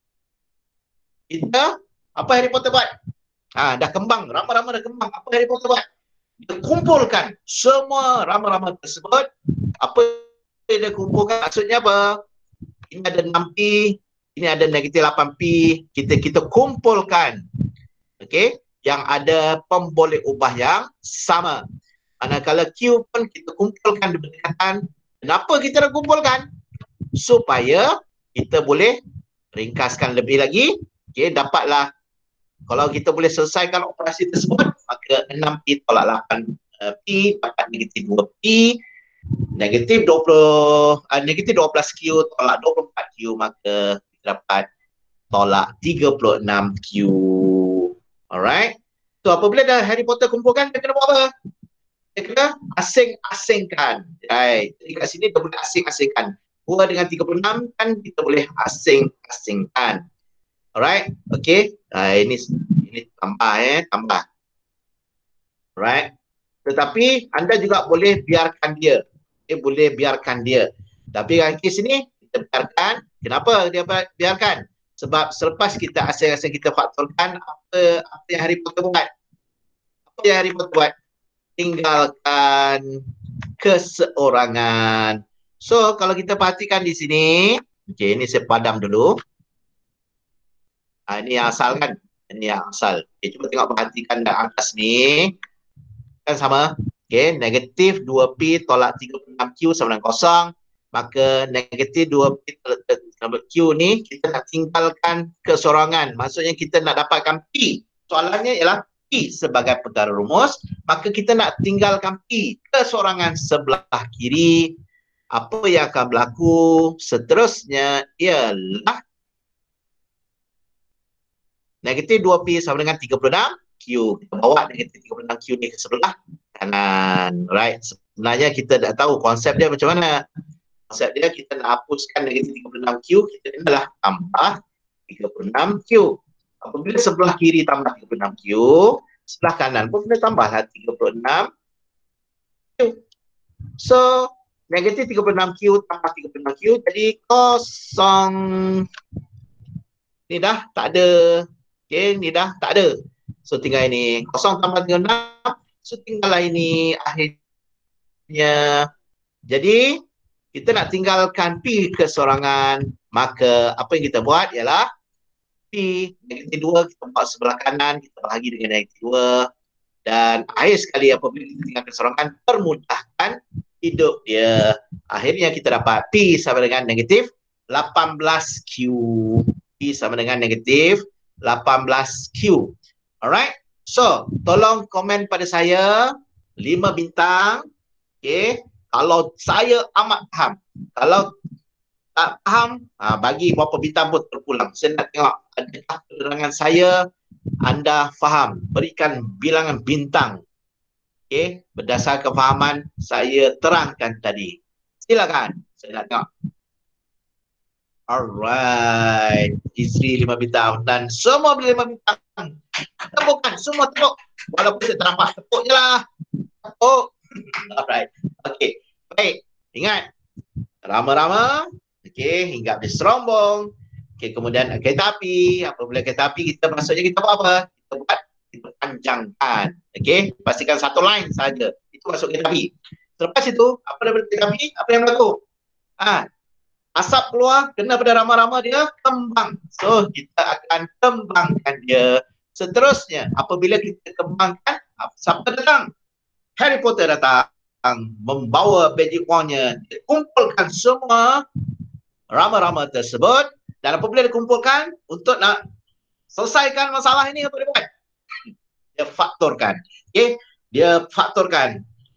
kita, apa Harry Potter buat? Dah kembang, rama-rama dah kembang. Apa Harry Potter buat? Dia kumpulkan semua rama-rama tersebut. Apa yang dia kumpulkan? Maksudnya apa? Ini ada 6P, ini ada negatif 8P. Kita kumpulkan. Okay, yang ada pemboleh ubah yang sama. Manakala Q pun kita kumpulkan berdekatan. Kenapa kita nak kumpulkan? Supaya kita boleh ringkaskan lebih lagi. Okay, dapatlah. Kalau kita boleh selesaikan operasi tersebut, maka 6P tolak 8P dapat negatif 2P. Negatif 12Q tolak 24Q, maka kita dapat tolak 36Q. Alright. So apabila dah Harry Potter kumpulkan, dia kena buat apa? Dia kena asing-asingkan. Right. Jadi kat sini dia boleh asing-asingkan. 2 dengan 36 kan kita boleh asing-asingkan. Alright. Okay. Ini tambah tambah. Alright. Tetapi anda juga boleh biarkan dia. Boleh biarkan dia. Tapi dalam kes ini kita biarkan. Kenapa dia biarkan? Sebab selepas kita asing-asing kita faktorkan, apa yang Harry Potter buat? Apa yang Harry Potter buat? Tinggalkan keseorangan. So kalau kita perhatikan di sini, okay, ini saya padam dulu. Ini yang asal kan? Ini yang asal. Okay, cuba tengok perhatikan dalam atas ni. Kan sama. Okay, negatif 2P tolak 36Q sama dengan kosong. Maka negatif 2P tolak Q ni kita nak tinggalkan keseorangan. Maksudnya kita nak dapatkan P. Soalannya ialah P sebagai perkara rumus. Maka kita nak tinggalkan P keseorangan sebelah kiri. Apa yang akan berlaku seterusnya ialah negatif 2P sama dengan 36Q. Kita bawa negatif 36Q ni ke sebelah kanan. Right. Sebenarnya kita dah tahu konsep dia macam mana. Konsep dia kita nak hapuskan negatif 36Q, kita kenalah tambah 36Q. Apabila sebelah kiri tambah 36Q, sebelah kanan pun kena tambahlah 36Q. So, negatif 36Q tambah 36Q jadi kosong. Ni dah tak ada. Okay, ni dah tak ada. So tinggal ini. Kosong tambah 36. So tinggallah ini akhirnya. Jadi kita nak tinggalkan P keseorangan. Maka apa yang kita buat ialah P negatif 2 kita buat sebelah kanan. Kita bahagi dengan negatif 2. Dan akhir sekali apabila kita tinggalkan keseorangan, permudahkan hidup dia. Akhirnya kita dapat P sama dengan negatif 18Q. P sama dengan negatif 18Q. Alright. So, tolong komen pada saya 5 bintang. Okay. Kalau saya amat faham. Kalau tak faham, bagi berapa bintang pun terpulang. Saya nak tengok adakah penerangan saya anda faham. Berikan bilangan bintang. Okay. Berdasarkan kefahaman saya terangkan tadi. Silakan. Saya nak tengok. Alright. Isteri 5 bintang. Dan semua boleh 5 bintang. Tepukan. Semua tepuk. Walaupun saya ternampak tepuk je lah. Tepuk. Alright. Okay. Baik. Ingat. Rama-rama. Okay. Hingga habis serombong. Okay. Kemudian kereta api. Apabila kereta api kita maksudnya kita buat apa? Kita panjangkan. Okay. Pastikan satu line saja. Itu masuk kereta api. Selepas itu. Apa daripada kereta api? Apa yang berlaku? Asap keluar, kena pada rama-rama dia kembang. So, kita akan kembangkan dia. Seterusnya, apabila kita kembangkan, siapa datang? Harry Potter datang. Membawa magic wand-nya. Dia kumpulkan semua rama-rama tersebut. Dan apabila dikumpulkan, untuk nak selesaikan masalah ini, apa dia buat? Dia faktorkan. Okay? Dia faktorkan.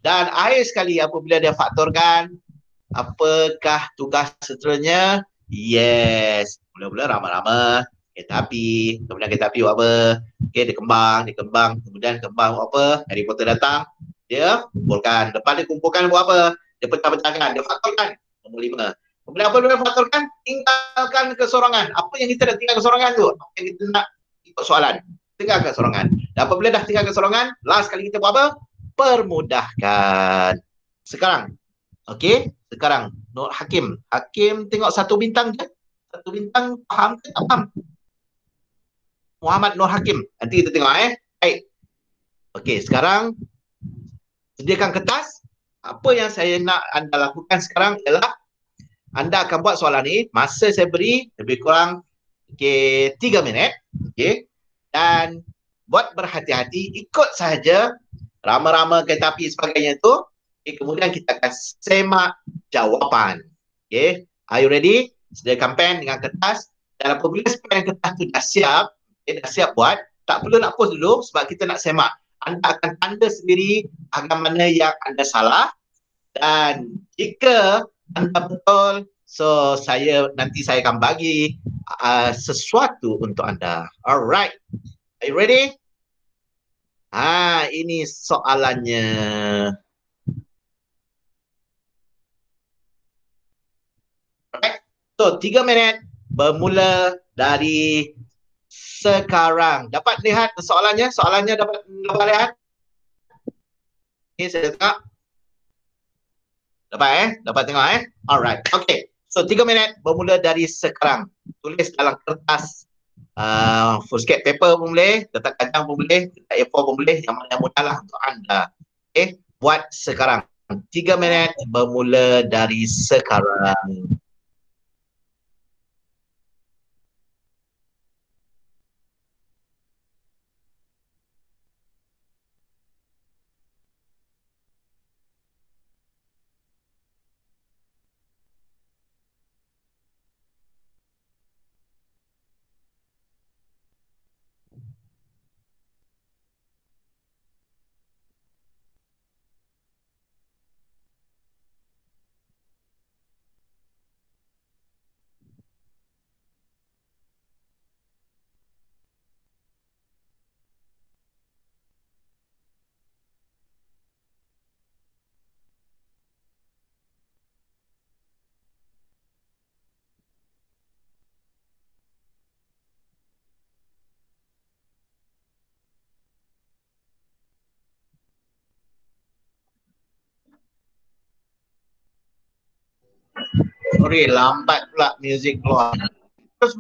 Dan akhir sekali apabila dia faktorkan, apakah tugas seterusnya? Yes. Mula-mula ramah-ramah kereta api. Kemudian kereta api buat apa? Okay, dia kembang. Kemudian kembang buat apa? Harry Potter datang. Dia kumpulkan. Lepas dia kumpulkan buat apa? Dia pecah-pecahkan. Dia faktorkan. Nombor 5. Kemudian apa dia faktorkan? Tinggalkan kesorangan. Apa yang kita nak tinggal kesorangan tu? Apa yang kita nak ikut soalan? Tinggalkan kesorangan. Dan apabila dah tinggalkan kesorangan, last kali kita buat apa? Permudahkan. Sekarang, okey, sekarang Nur Hakim. Hakim tengok satu bintang je. Satu bintang faham ke tak faham? Muhammad Nur Hakim. Nanti kita tengok Baik. Okey, sekarang sediakan kertas. Apa yang saya nak anda lakukan sekarang ialah anda akan buat soalan ni. Masa saya beri lebih kurang 3 minit. Okey. Dan buat berhati-hati, ikut sahaja rama-rama kereta api sebagainya tu. Okay, kemudian kita akan semak jawapan. Okay, are you ready? Sediakan pen dengan kertas. Dan apabila pen dan kertas tu dah siap, dah siap buat, tak perlu nak post dulu sebab kita nak semak. Anda akan tanda sendiri bahagian mana yang anda salah. Dan jika anda betul, so nanti saya akan bagi sesuatu untuk anda. Alright. Are you ready? Ini soalannya. Alright. So, 3 minit bermula dari sekarang. Dapat lihat soalannya? Soalannya dapat lihat? Ini saya tengok. Dapat tengok Alright. Okay. So, 3 minit bermula dari sekarang. Tulis dalam kertas foolscap paper pun boleh, letak kacang pun boleh, letak A4 pun boleh, yang mana mudah lah untuk anda. Okay, buat sekarang. 3 minit bermula dari sekarang. Sorry, lambat pula music keluar. Terus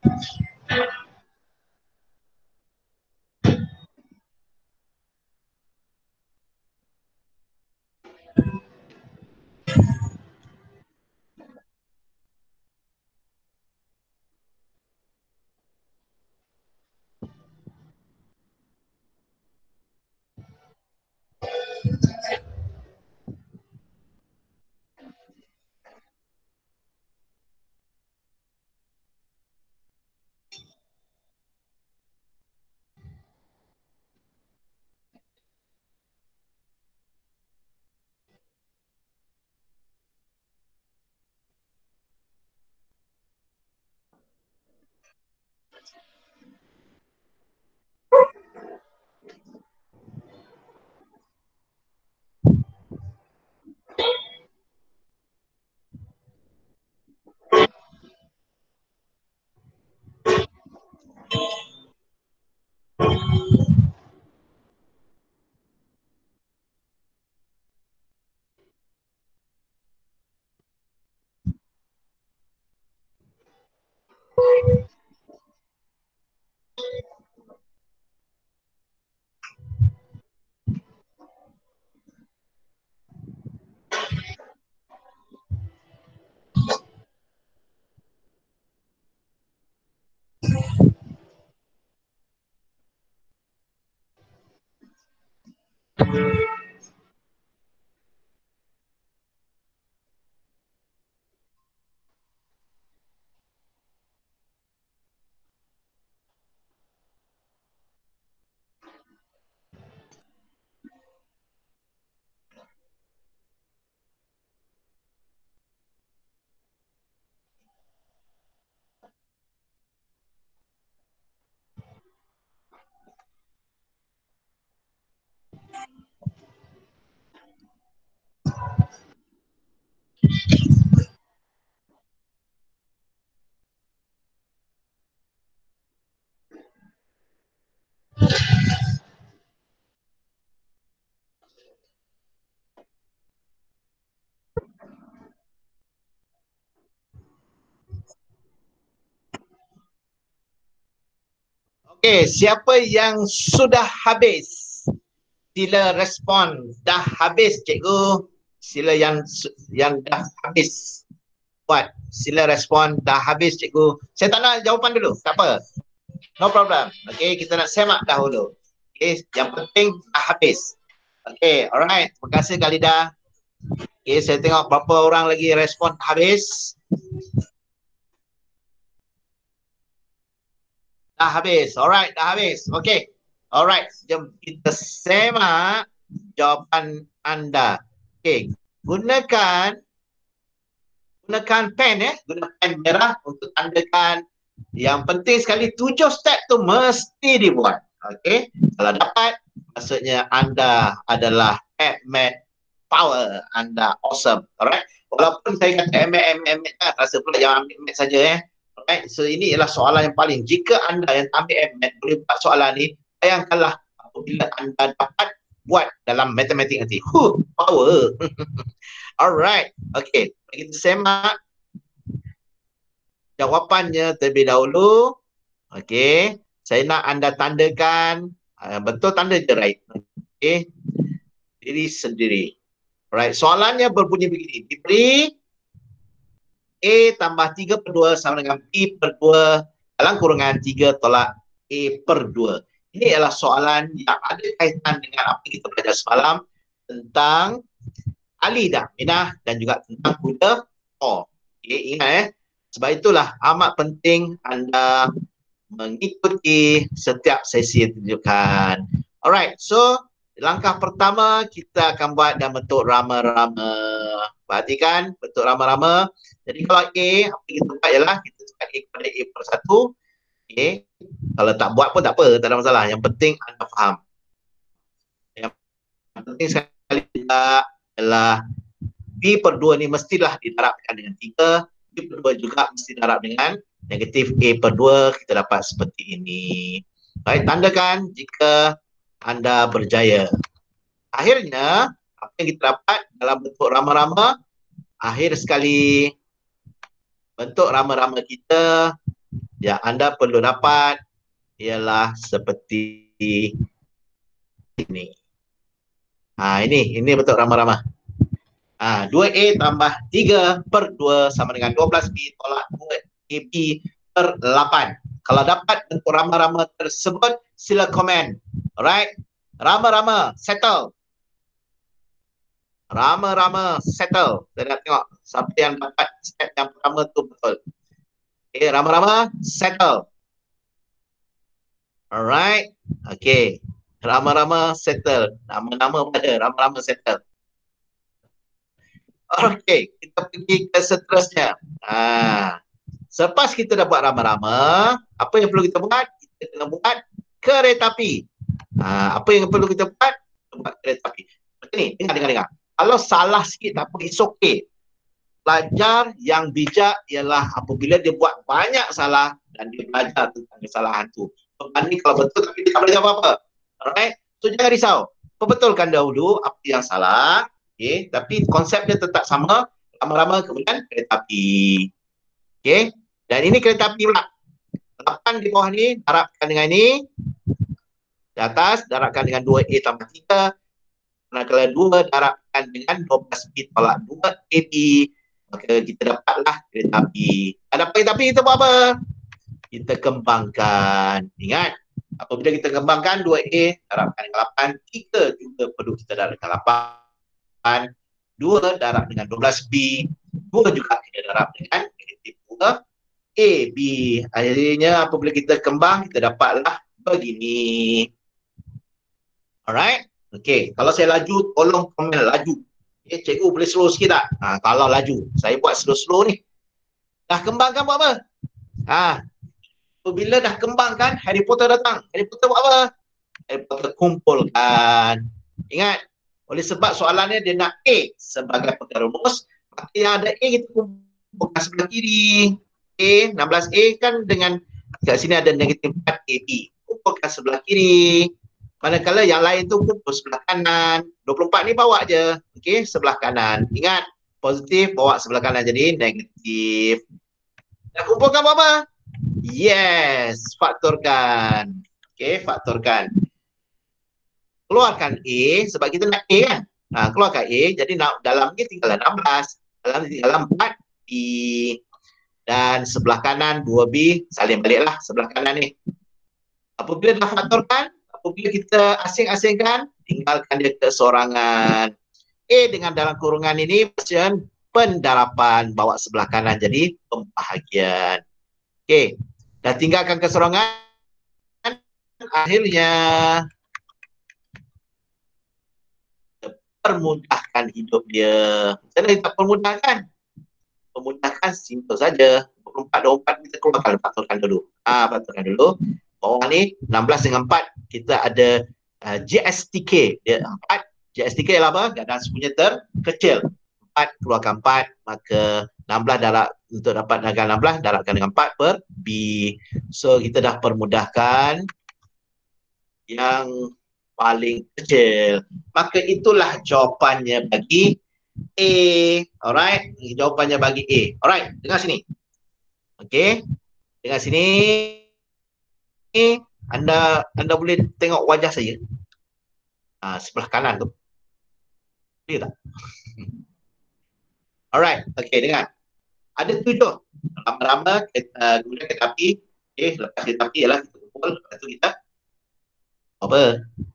Okey, siapa yang sudah habis? Sila respon. Dah habis, cikgu. Sila yang dah habis buat. Sila respon. Dah habis, cikgu. Saya tak nak jawapan dulu. Tak apa. No problem. Okey, kita nak semak dahulu. Okey, yang penting dah habis. Okey, alright. Terima kasih Khalida. Okey, saya tengok berapa orang lagi respon habis. Dah habis. Alright, dah habis. Okey. Alright, jom kita semak jawapan anda. Okey, gunakan pen guna pen merah untuk tandakan. Yang penting sekali 7 step tu mesti dibuat. Okey, kalau dapat maksudnya anda adalah admit power, anda awesome. Alright, walaupun saya kata admit kan, rasa pula jangan ambil admit saja Alright, so ini ialah soalan yang paling. Jika anda yang ambil admit boleh buat soalan ni, bayangkanlah apabila anda dapat buat dalam matematik nanti. Power. Alright, okey. Kita semak jawapannya terlebih dahulu. Okey, saya nak anda tandakan betul tanda je, right? Okey, diri sendiri. Alright, soalannya berbunyi begini. Diberi A tambah 3/2 sama dengan B per 2 dalam kurungan 3 tolak A per 2. Ini adalah soalan yang ada kaitan dengan apa yang kita belajar semalam tentang Ali dah, Minah dan juga tentang kuda O. Okay, ingat sebab itulah amat penting anda mengikuti setiap sesi tunjukkan. Alright, so langkah pertama kita akan buat dalam bentuk rama-rama. Perhatikan bentuk rama-rama. Jadi kalau A, apa kita buat ialah kita tukar A kepada A per 1. Okay. Kalau tak buat pun tak apa, tak ada masalah. Yang penting anda faham. Yang penting sekali adalah B per 2 ni mestilah didarabkan dengan 3. B per 2 juga mesti darab dengan negatif A per 2. Kita dapat seperti ini. Baik, tandakan jika anda berjaya. Akhirnya, apa yang kita dapat dalam bentuk rama-rama, akhir sekali bentuk rama-rama kita yang anda perlu dapat ialah seperti ini. Ini betul ramah-ramah. 2A tambah 3/2 sama dengan 12B tolak 2AB per 8. Kalau dapat bentuk ramah-ramah tersebut, sila komen. Alright. Ramah-ramah, settle. Ramah-ramah, settle. Saya nak tengok siapa yang dapat step yang pertama tu betul. Okay, ramah-ramah, settle. Alright. Okay. Ramah-ramah, settle. Nama-nama pada ramah-ramah, settle. Okey, kita pergi ke seterusnya. Selepas kita dah buat rama-rama, apa yang perlu kita buat? Kita kena buat kereta api. Apa yang perlu kita buat? Kita buat kereta api. Macam ni, dengar. Kalau salah sikit tak apa, it's okay. Pelajar yang bijak ialah apabila dia buat banyak salah dan dia belajar tentang kesalahan tu. Berbanding kalau betul tapi dia tak belajar apa-apa. Alright? So jangan risau. Perbetulkan dahulu apa yang salah. Okay, tapi konsep dia tetap sama, rama-rama kemudian kereta api. Okay, dan ini kereta api pula. 8 di bawah ni, darabkan dengan ini. Di atas, darabkan dengan 2A tambah 3. Manakala 2 darabkan dengan 12B tolak 2AB. Maka kita dapatlah kereta api. Dapat kereta api, kita buat apa? Kita kembangkan. Ingat, apabila kita kembangkan 2A, darabkan dengan 8. 3 juga perlu kita darabkan 8. 2 darab dengan 12B, 2 juga kita darab dengan negatif 2 AB. Akhirnya apabila kita kembang, kita dapatlah begini. Alright? Okay, kalau saya laju, tolong komen laju. Okay, cikgu boleh slow sikit tak? Kalau laju, saya buat slow-slow ni. Dah kembangkan buat apa? Apabila dah kembangkan, Harry Potter datang. Harry Potter buat apa? Harry Potter kumpulkan. Ingat, oleh sebab soalannya dia nak A sebagai perkara rumus, maka yang ada A kita kumpulkan sebelah kiri. A, 16A kan dengan kat sini ada negatif 4AB. Kumpulkan sebelah kiri. Manakala yang lain tu kumpul sebelah kanan. 24 ni bawa je. Okey, sebelah kanan. Ingat, positif bawa sebelah kanan jadi negatif. Nak kumpulkan apa? Yes, faktorkan. Okey, faktorkan. Keluarkan A sebab kita nak A kan. Keluarkan A, jadi dalam ni tinggal 16. Dalam ni tinggal 4B. Dan sebelah kanan 2B, salin baliklah sebelah kanan ni. Apabila dah faktorkan, apabila kita asing-asingkan, tinggalkan dia kesorangan. A dengan dalam kurungan ini version pendarapan, bawa sebelah kanan jadi pembahagian. Okey, dah tinggalkan kesorangan, akhirnya permudahkan hidup dia. Macam mana kita permudahkan? Permudahkan simple saja. 24 kita keluarkan, faktorkan dulu. Faktorkan dulu. Bawah ni 16 dengan 4 kita ada JSTK dia 4. JSTK ialah apa? Gadaran sembunyi terkecil. 4 keluarkan 4, maka 16 darab untuk dapat darab 16 darabkan dengan 4 per B. So kita dah permudahkan yang paling kecil. Maka itulah jawapannya bagi A. Alright, jawapannya bagi A. Alright, dengar sini. Okey. Dengar sini. Anda boleh tengok wajah saya. Sebelah kanan tu. Boleh tak? Alright, okey, dengar. Ada 7 rama-rama guna kereta api. Okey, lepas kereta api ialah kita kumpul, lepas tu kita apa?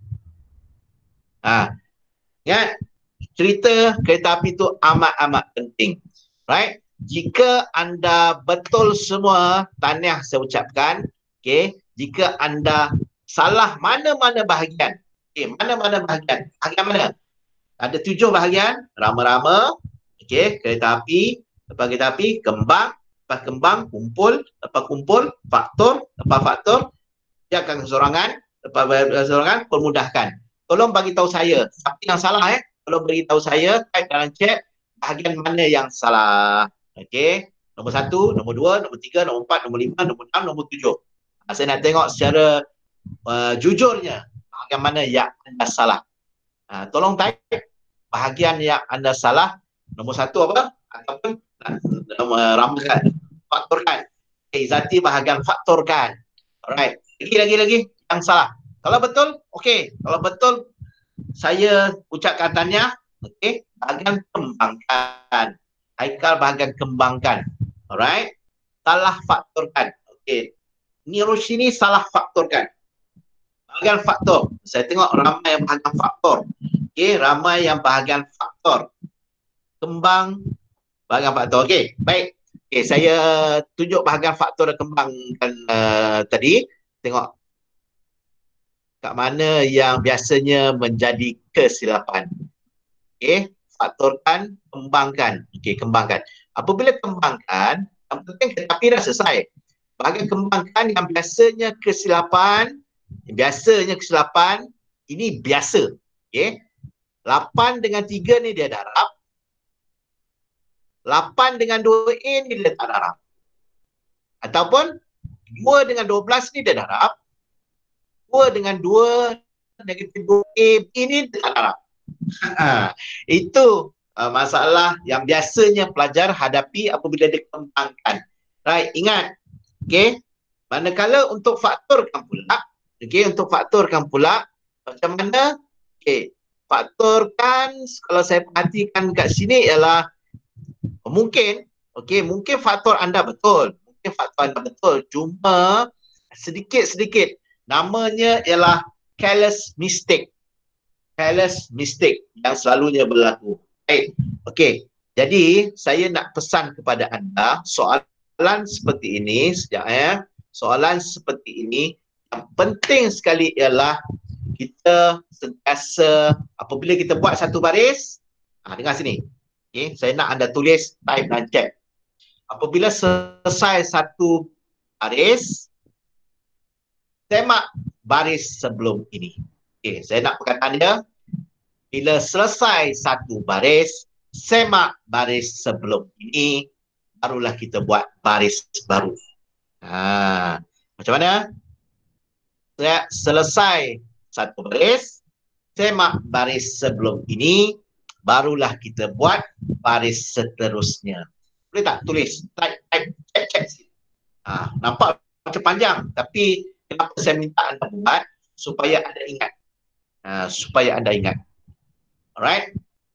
Ingat, cerita kereta api tu amat-amat penting. Right? Jika anda betul semua, tahniah saya ucapkan. Okay? Jika anda salah mana-mana bahagian. Okay, mana-mana bahagian. Bahagian mana? Ada 7 bahagian. Rama-rama. Okay, kereta api. Lepas kereta api, kembang. Lepas kembang, kumpul. Lepas kumpul, faktor. Lepas faktor, siapkan kesorangan. Lepas kesorangan, permudahkan. Tolong bagi tahu saya siapa yang salah Tolong bagi tahu saya type dalam chat bahagian mana yang salah. Okey. Nombor 1, nombor 2, nombor 3, nombor 4, nombor 5, nombor 6, nombor 7. Saya nak tengok secara jujurnya bahagian mana yang anda salah. Tolong type bahagian yang anda salah. Nombor 1 apa? Ataupun nombor ramakan, faktorkan. Zati bahagian faktorkan. Alright. Lagi. Yang salah. Kalau betul, okey. Kalau betul, saya ucapkan tanya. Okey. Bahagian kembangkan. Haikal bahagian kembangkan. Alright. Salah faktorkan. Okey. Ni Roshini salah faktorkan. Bahagian faktor. Saya tengok ramai yang bahagian faktor. Okey. Ramai yang bahagian faktor. Kembang bahagian faktor. Okey. Baik. Okey, saya tunjuk bahagian faktor dan kembangkan tadi. Tengok kat mana yang biasanya menjadi kesilapan. Okey, faktorkan, kembangkan. Okey, kembangkan. Apabila kembangkan, yang penting tetapi dah selesai. Bahagian kembangkan yang biasanya kesilapan, ini biasa. Okey. 8 dengan 3 ni dia darab. 8 dengan 2A ni dia tak darab. Ataupun 2 dengan 12 ni dia darab. 2 dengan 2 negatif 2A ini dia tak darab. Itu masalah yang biasanya pelajar hadapi apabila dikembangkan. Right, ingat. Okey. Manakala untuk faktorkan pula, macam mana? Okey. Faktorkan, kalau saya perhatikan kat sini ialah mungkin faktor anda betul. Cuma sedikit-sedikit. Namanya ialah careless mistake. Yang selalunya berlaku. Baik. Okey. Jadi, saya nak pesan kepada anda, soalan seperti ini, soalan seperti ini, yang penting sekali ialah kita sentiasa, apabila kita buat satu baris, dengar sini. Okay, saya nak anda tulis, type dan check. Apabila selesai satu baris, semak baris sebelum ini. Okay, saya nak perkataan dia. Bila selesai satu baris, semak baris sebelum ini, barulah kita buat baris baru. Macam mana? Selesai satu baris, semak baris sebelum ini, barulah kita buat baris seterusnya. Boleh tak tulis? Type, check. Nampak macam panjang, tapi kenapa saya minta anda buat? Supaya anda ingat. Alright?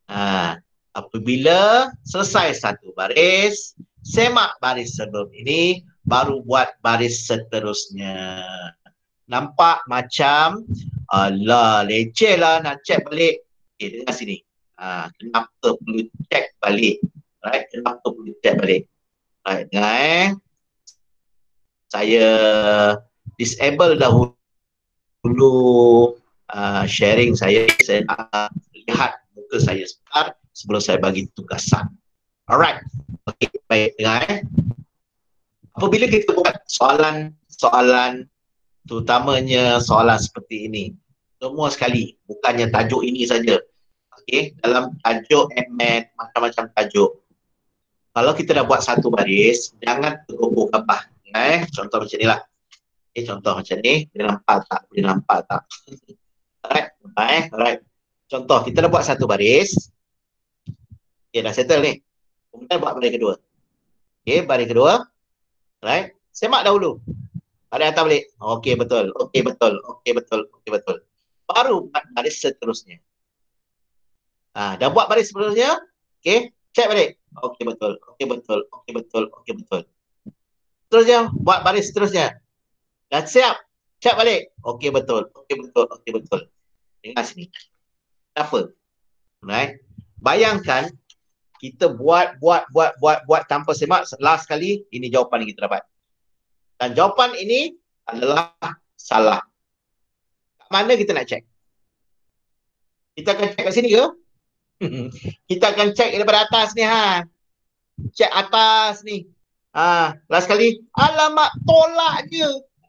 Apabila selesai satu baris, semak baris sebelum ini, baru buat baris seterusnya. Nampak macam leceh lah nak check balik. Okay, dengar sini. Kenapa perlu check balik? Right? Kenapa perlu check balik? Right, dengar saya disable dahulu sharing saya nak lihat muka saya sebentar sebelum saya bagi tugasan. Alright. Okay, baik, dengar apabila kita buat soalan terutamanya soalan seperti ini, semua sekali, bukannya tajuk ini saja. Okey, dalam tajuk MN, macam-macam tajuk. Kalau kita dah buat satu baris, jangan tergopoh gabah. Contoh macam ni lah. Contoh macam ni, boleh nampak tak? Alright. Contoh, kita dah buat satu baris. Dah settle ni. Kemudian buat baris kedua. Baris kedua. Right? Semak dahulu. Baris atas balik. Okey, betul. Baru buat baris seterusnya. Dah buat baris seterusnya. Okey, check balik. Okey, betul. Seterusnya, buat baris seterusnya. Dah siap. Check balik. Okey, betul. Dengar sini. Kenapa? Right? Bayangkan kita buat tanpa semak, last kali ini jawapan yang kita dapat. Dan jawapan ini adalah salah. Mana kita nak check? Kita akan check kat sini ke? Kita akan check daripada atas ni Check atas ni. Last kali, alamak tolak je.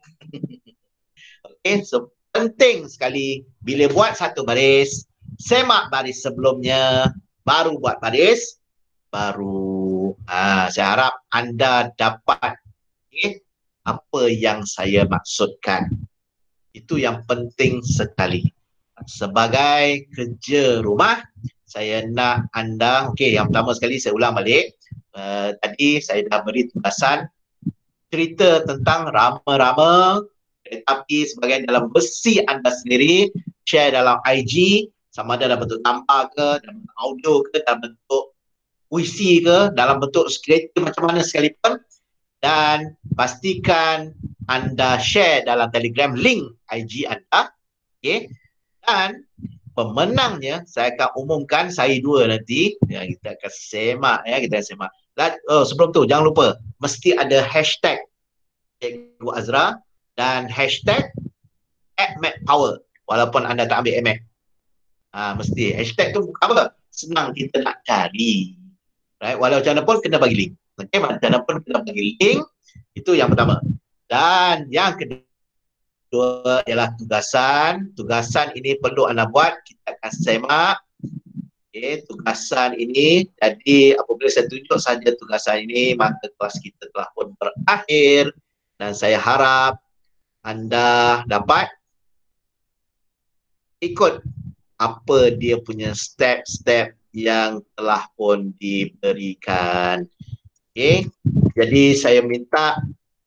Okay, so penting sekali bila buat satu baris, semak baris sebelumnya, baru buat baris baru. Saya harap anda dapat apa yang saya maksudkan. Itu yang penting sekali. Sebagai kerja rumah, saya nak anda, yang pertama sekali saya ulang balik. Tadi saya dah beri tugasan cerita tentang rama-rama kereta api sebagai dalam versi anda sendiri, share dalam IG, sama ada dalam bentuk gambar ke, dalam bentuk audio ke, dalam bentuk puisi ke, dalam bentuk skrip macam mana sekalipun, dan pastikan anda share dalam Telegram link IG anda. Okay. Dan pemenangnya saya akan umumkan, saya dua nanti. Ya, kita akan semak ya, kita akan semak. Sebelum tu jangan lupa mesti ada hashtag Cikgu Azra dan hashtag @MacPower walaupun anda tak ambil Mac. Mesti hashtag tu apa? Senang kita nak cari. Right? Walau macam mana pun kena bagi link. Okay, macam mana pun kena bagi link. Itu yang pertama. Dan yang kedua ialah tugasan. Tugasan ini perlu anda buat. Kita akan semak. Okay, tugasan ini. Jadi apabila saya tunjuk saja tugasan ini, maka kelas kita telah pun berakhir. Dan saya harap anda dapat ikut apa dia punya step-step yang telah pun diberikan. Okay. Jadi saya minta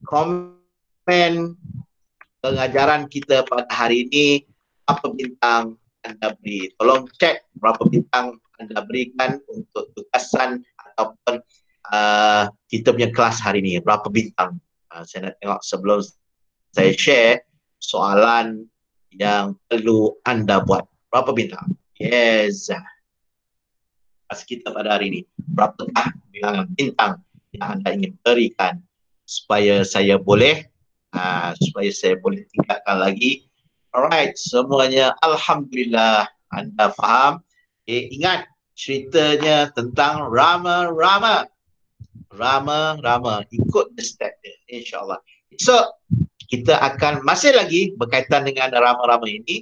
komen pengajaran kita pada hari ini, apa bintang anda beri. Tolong cek berapa bintang anda berikan untuk tugasan ataupun kita punya kelas hari ini. Berapa bintang. Saya nak tengok sebelum saya share soalan yang perlu anda buat. Berapa bintang? Yes. Kelas kita pada hari ini. Berapakah bilangan bintang yang anda ingin berikan supaya saya boleh tingkatkan lagi. Alright, semuanya alhamdulillah anda faham. Ingat ceritanya tentang rama-rama. Rama-rama, ikut the step dia, insyaAllah. So, kita akan masih lagi berkaitan dengan rama-rama ini.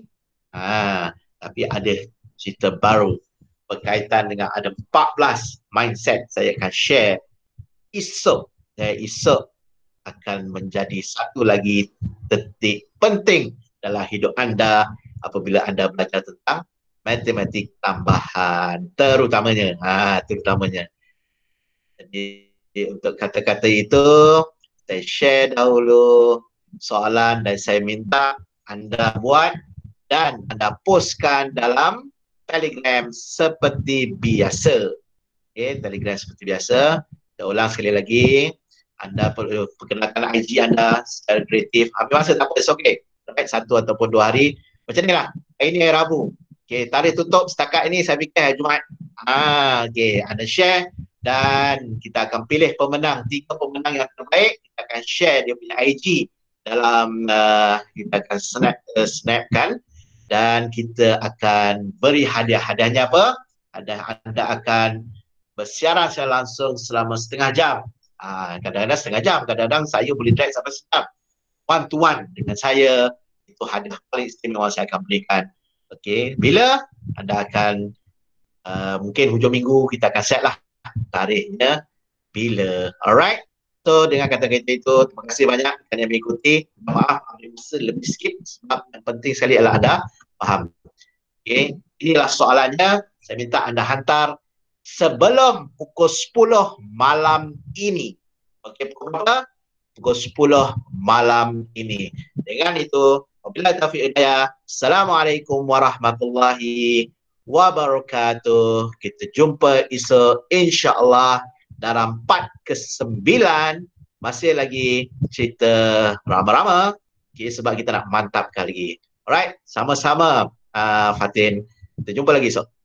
Tapi ada cerita baru berkaitan dengan ada 14 mindset saya akan share esok. Esok akan menjadi satu lagi detik penting dalam hidup anda apabila anda belajar tentang matematik tambahan terutamanya. Terutamanya. Jadi untuk kata-kata itu saya share dahulu soalan dan saya minta anda buat dan anda postkan dalam Telegram seperti biasa. Okay, Telegram seperti biasa. Kita ulang sekali lagi. Anda perlu perkenalkan IG anda secara kreatif. Ambil masa tak apa, it's okay. Right? 1 ataupun 2 hari. Macam ni lah. Hari ni hari Rabu. Okay, tarikh tutup setakat ini saya fikir hari Jumaat. Okay, anda share dan kita akan pilih pemenang. 3 pemenang yang terbaik. Kita akan share dia punya IG dalam kita akan snapkan. Dan kita akan beri hadiah-hadiahnya apa? Anda akan bersiaran secara langsung selama setengah jam. Kadang-kadang setengah jam, kadang-kadang saya boleh drag sampai sejam. One to one dengan saya. Itu hadiah paling istimewa saya akan berikan. Okey, bila anda akan mungkin hujung minggu kita akan set lah tarikhnya bila. Alright. So dengan kata-kata itu, terima kasih banyak kerana mengikuti. Maaf, ada masa lebih sikit sebab yang penting sekali adalah anda faham. Okay. Inilah soalannya. Saya minta anda hantar sebelum pukul 10 malam ini. Okey, pukul berapa? Pukul 10 malam ini. Dengan itu, wabillahi taufiq hidayah. Assalamualaikum warahmatullahi wabarakatuh. Kita jumpa esok insya-Allah dalam part ke-9. Masih lagi cerita rama-rama. Okay, sebab kita nak mantapkan lagi. Alright, sama-sama Fatin. Kita jumpa lagi esok.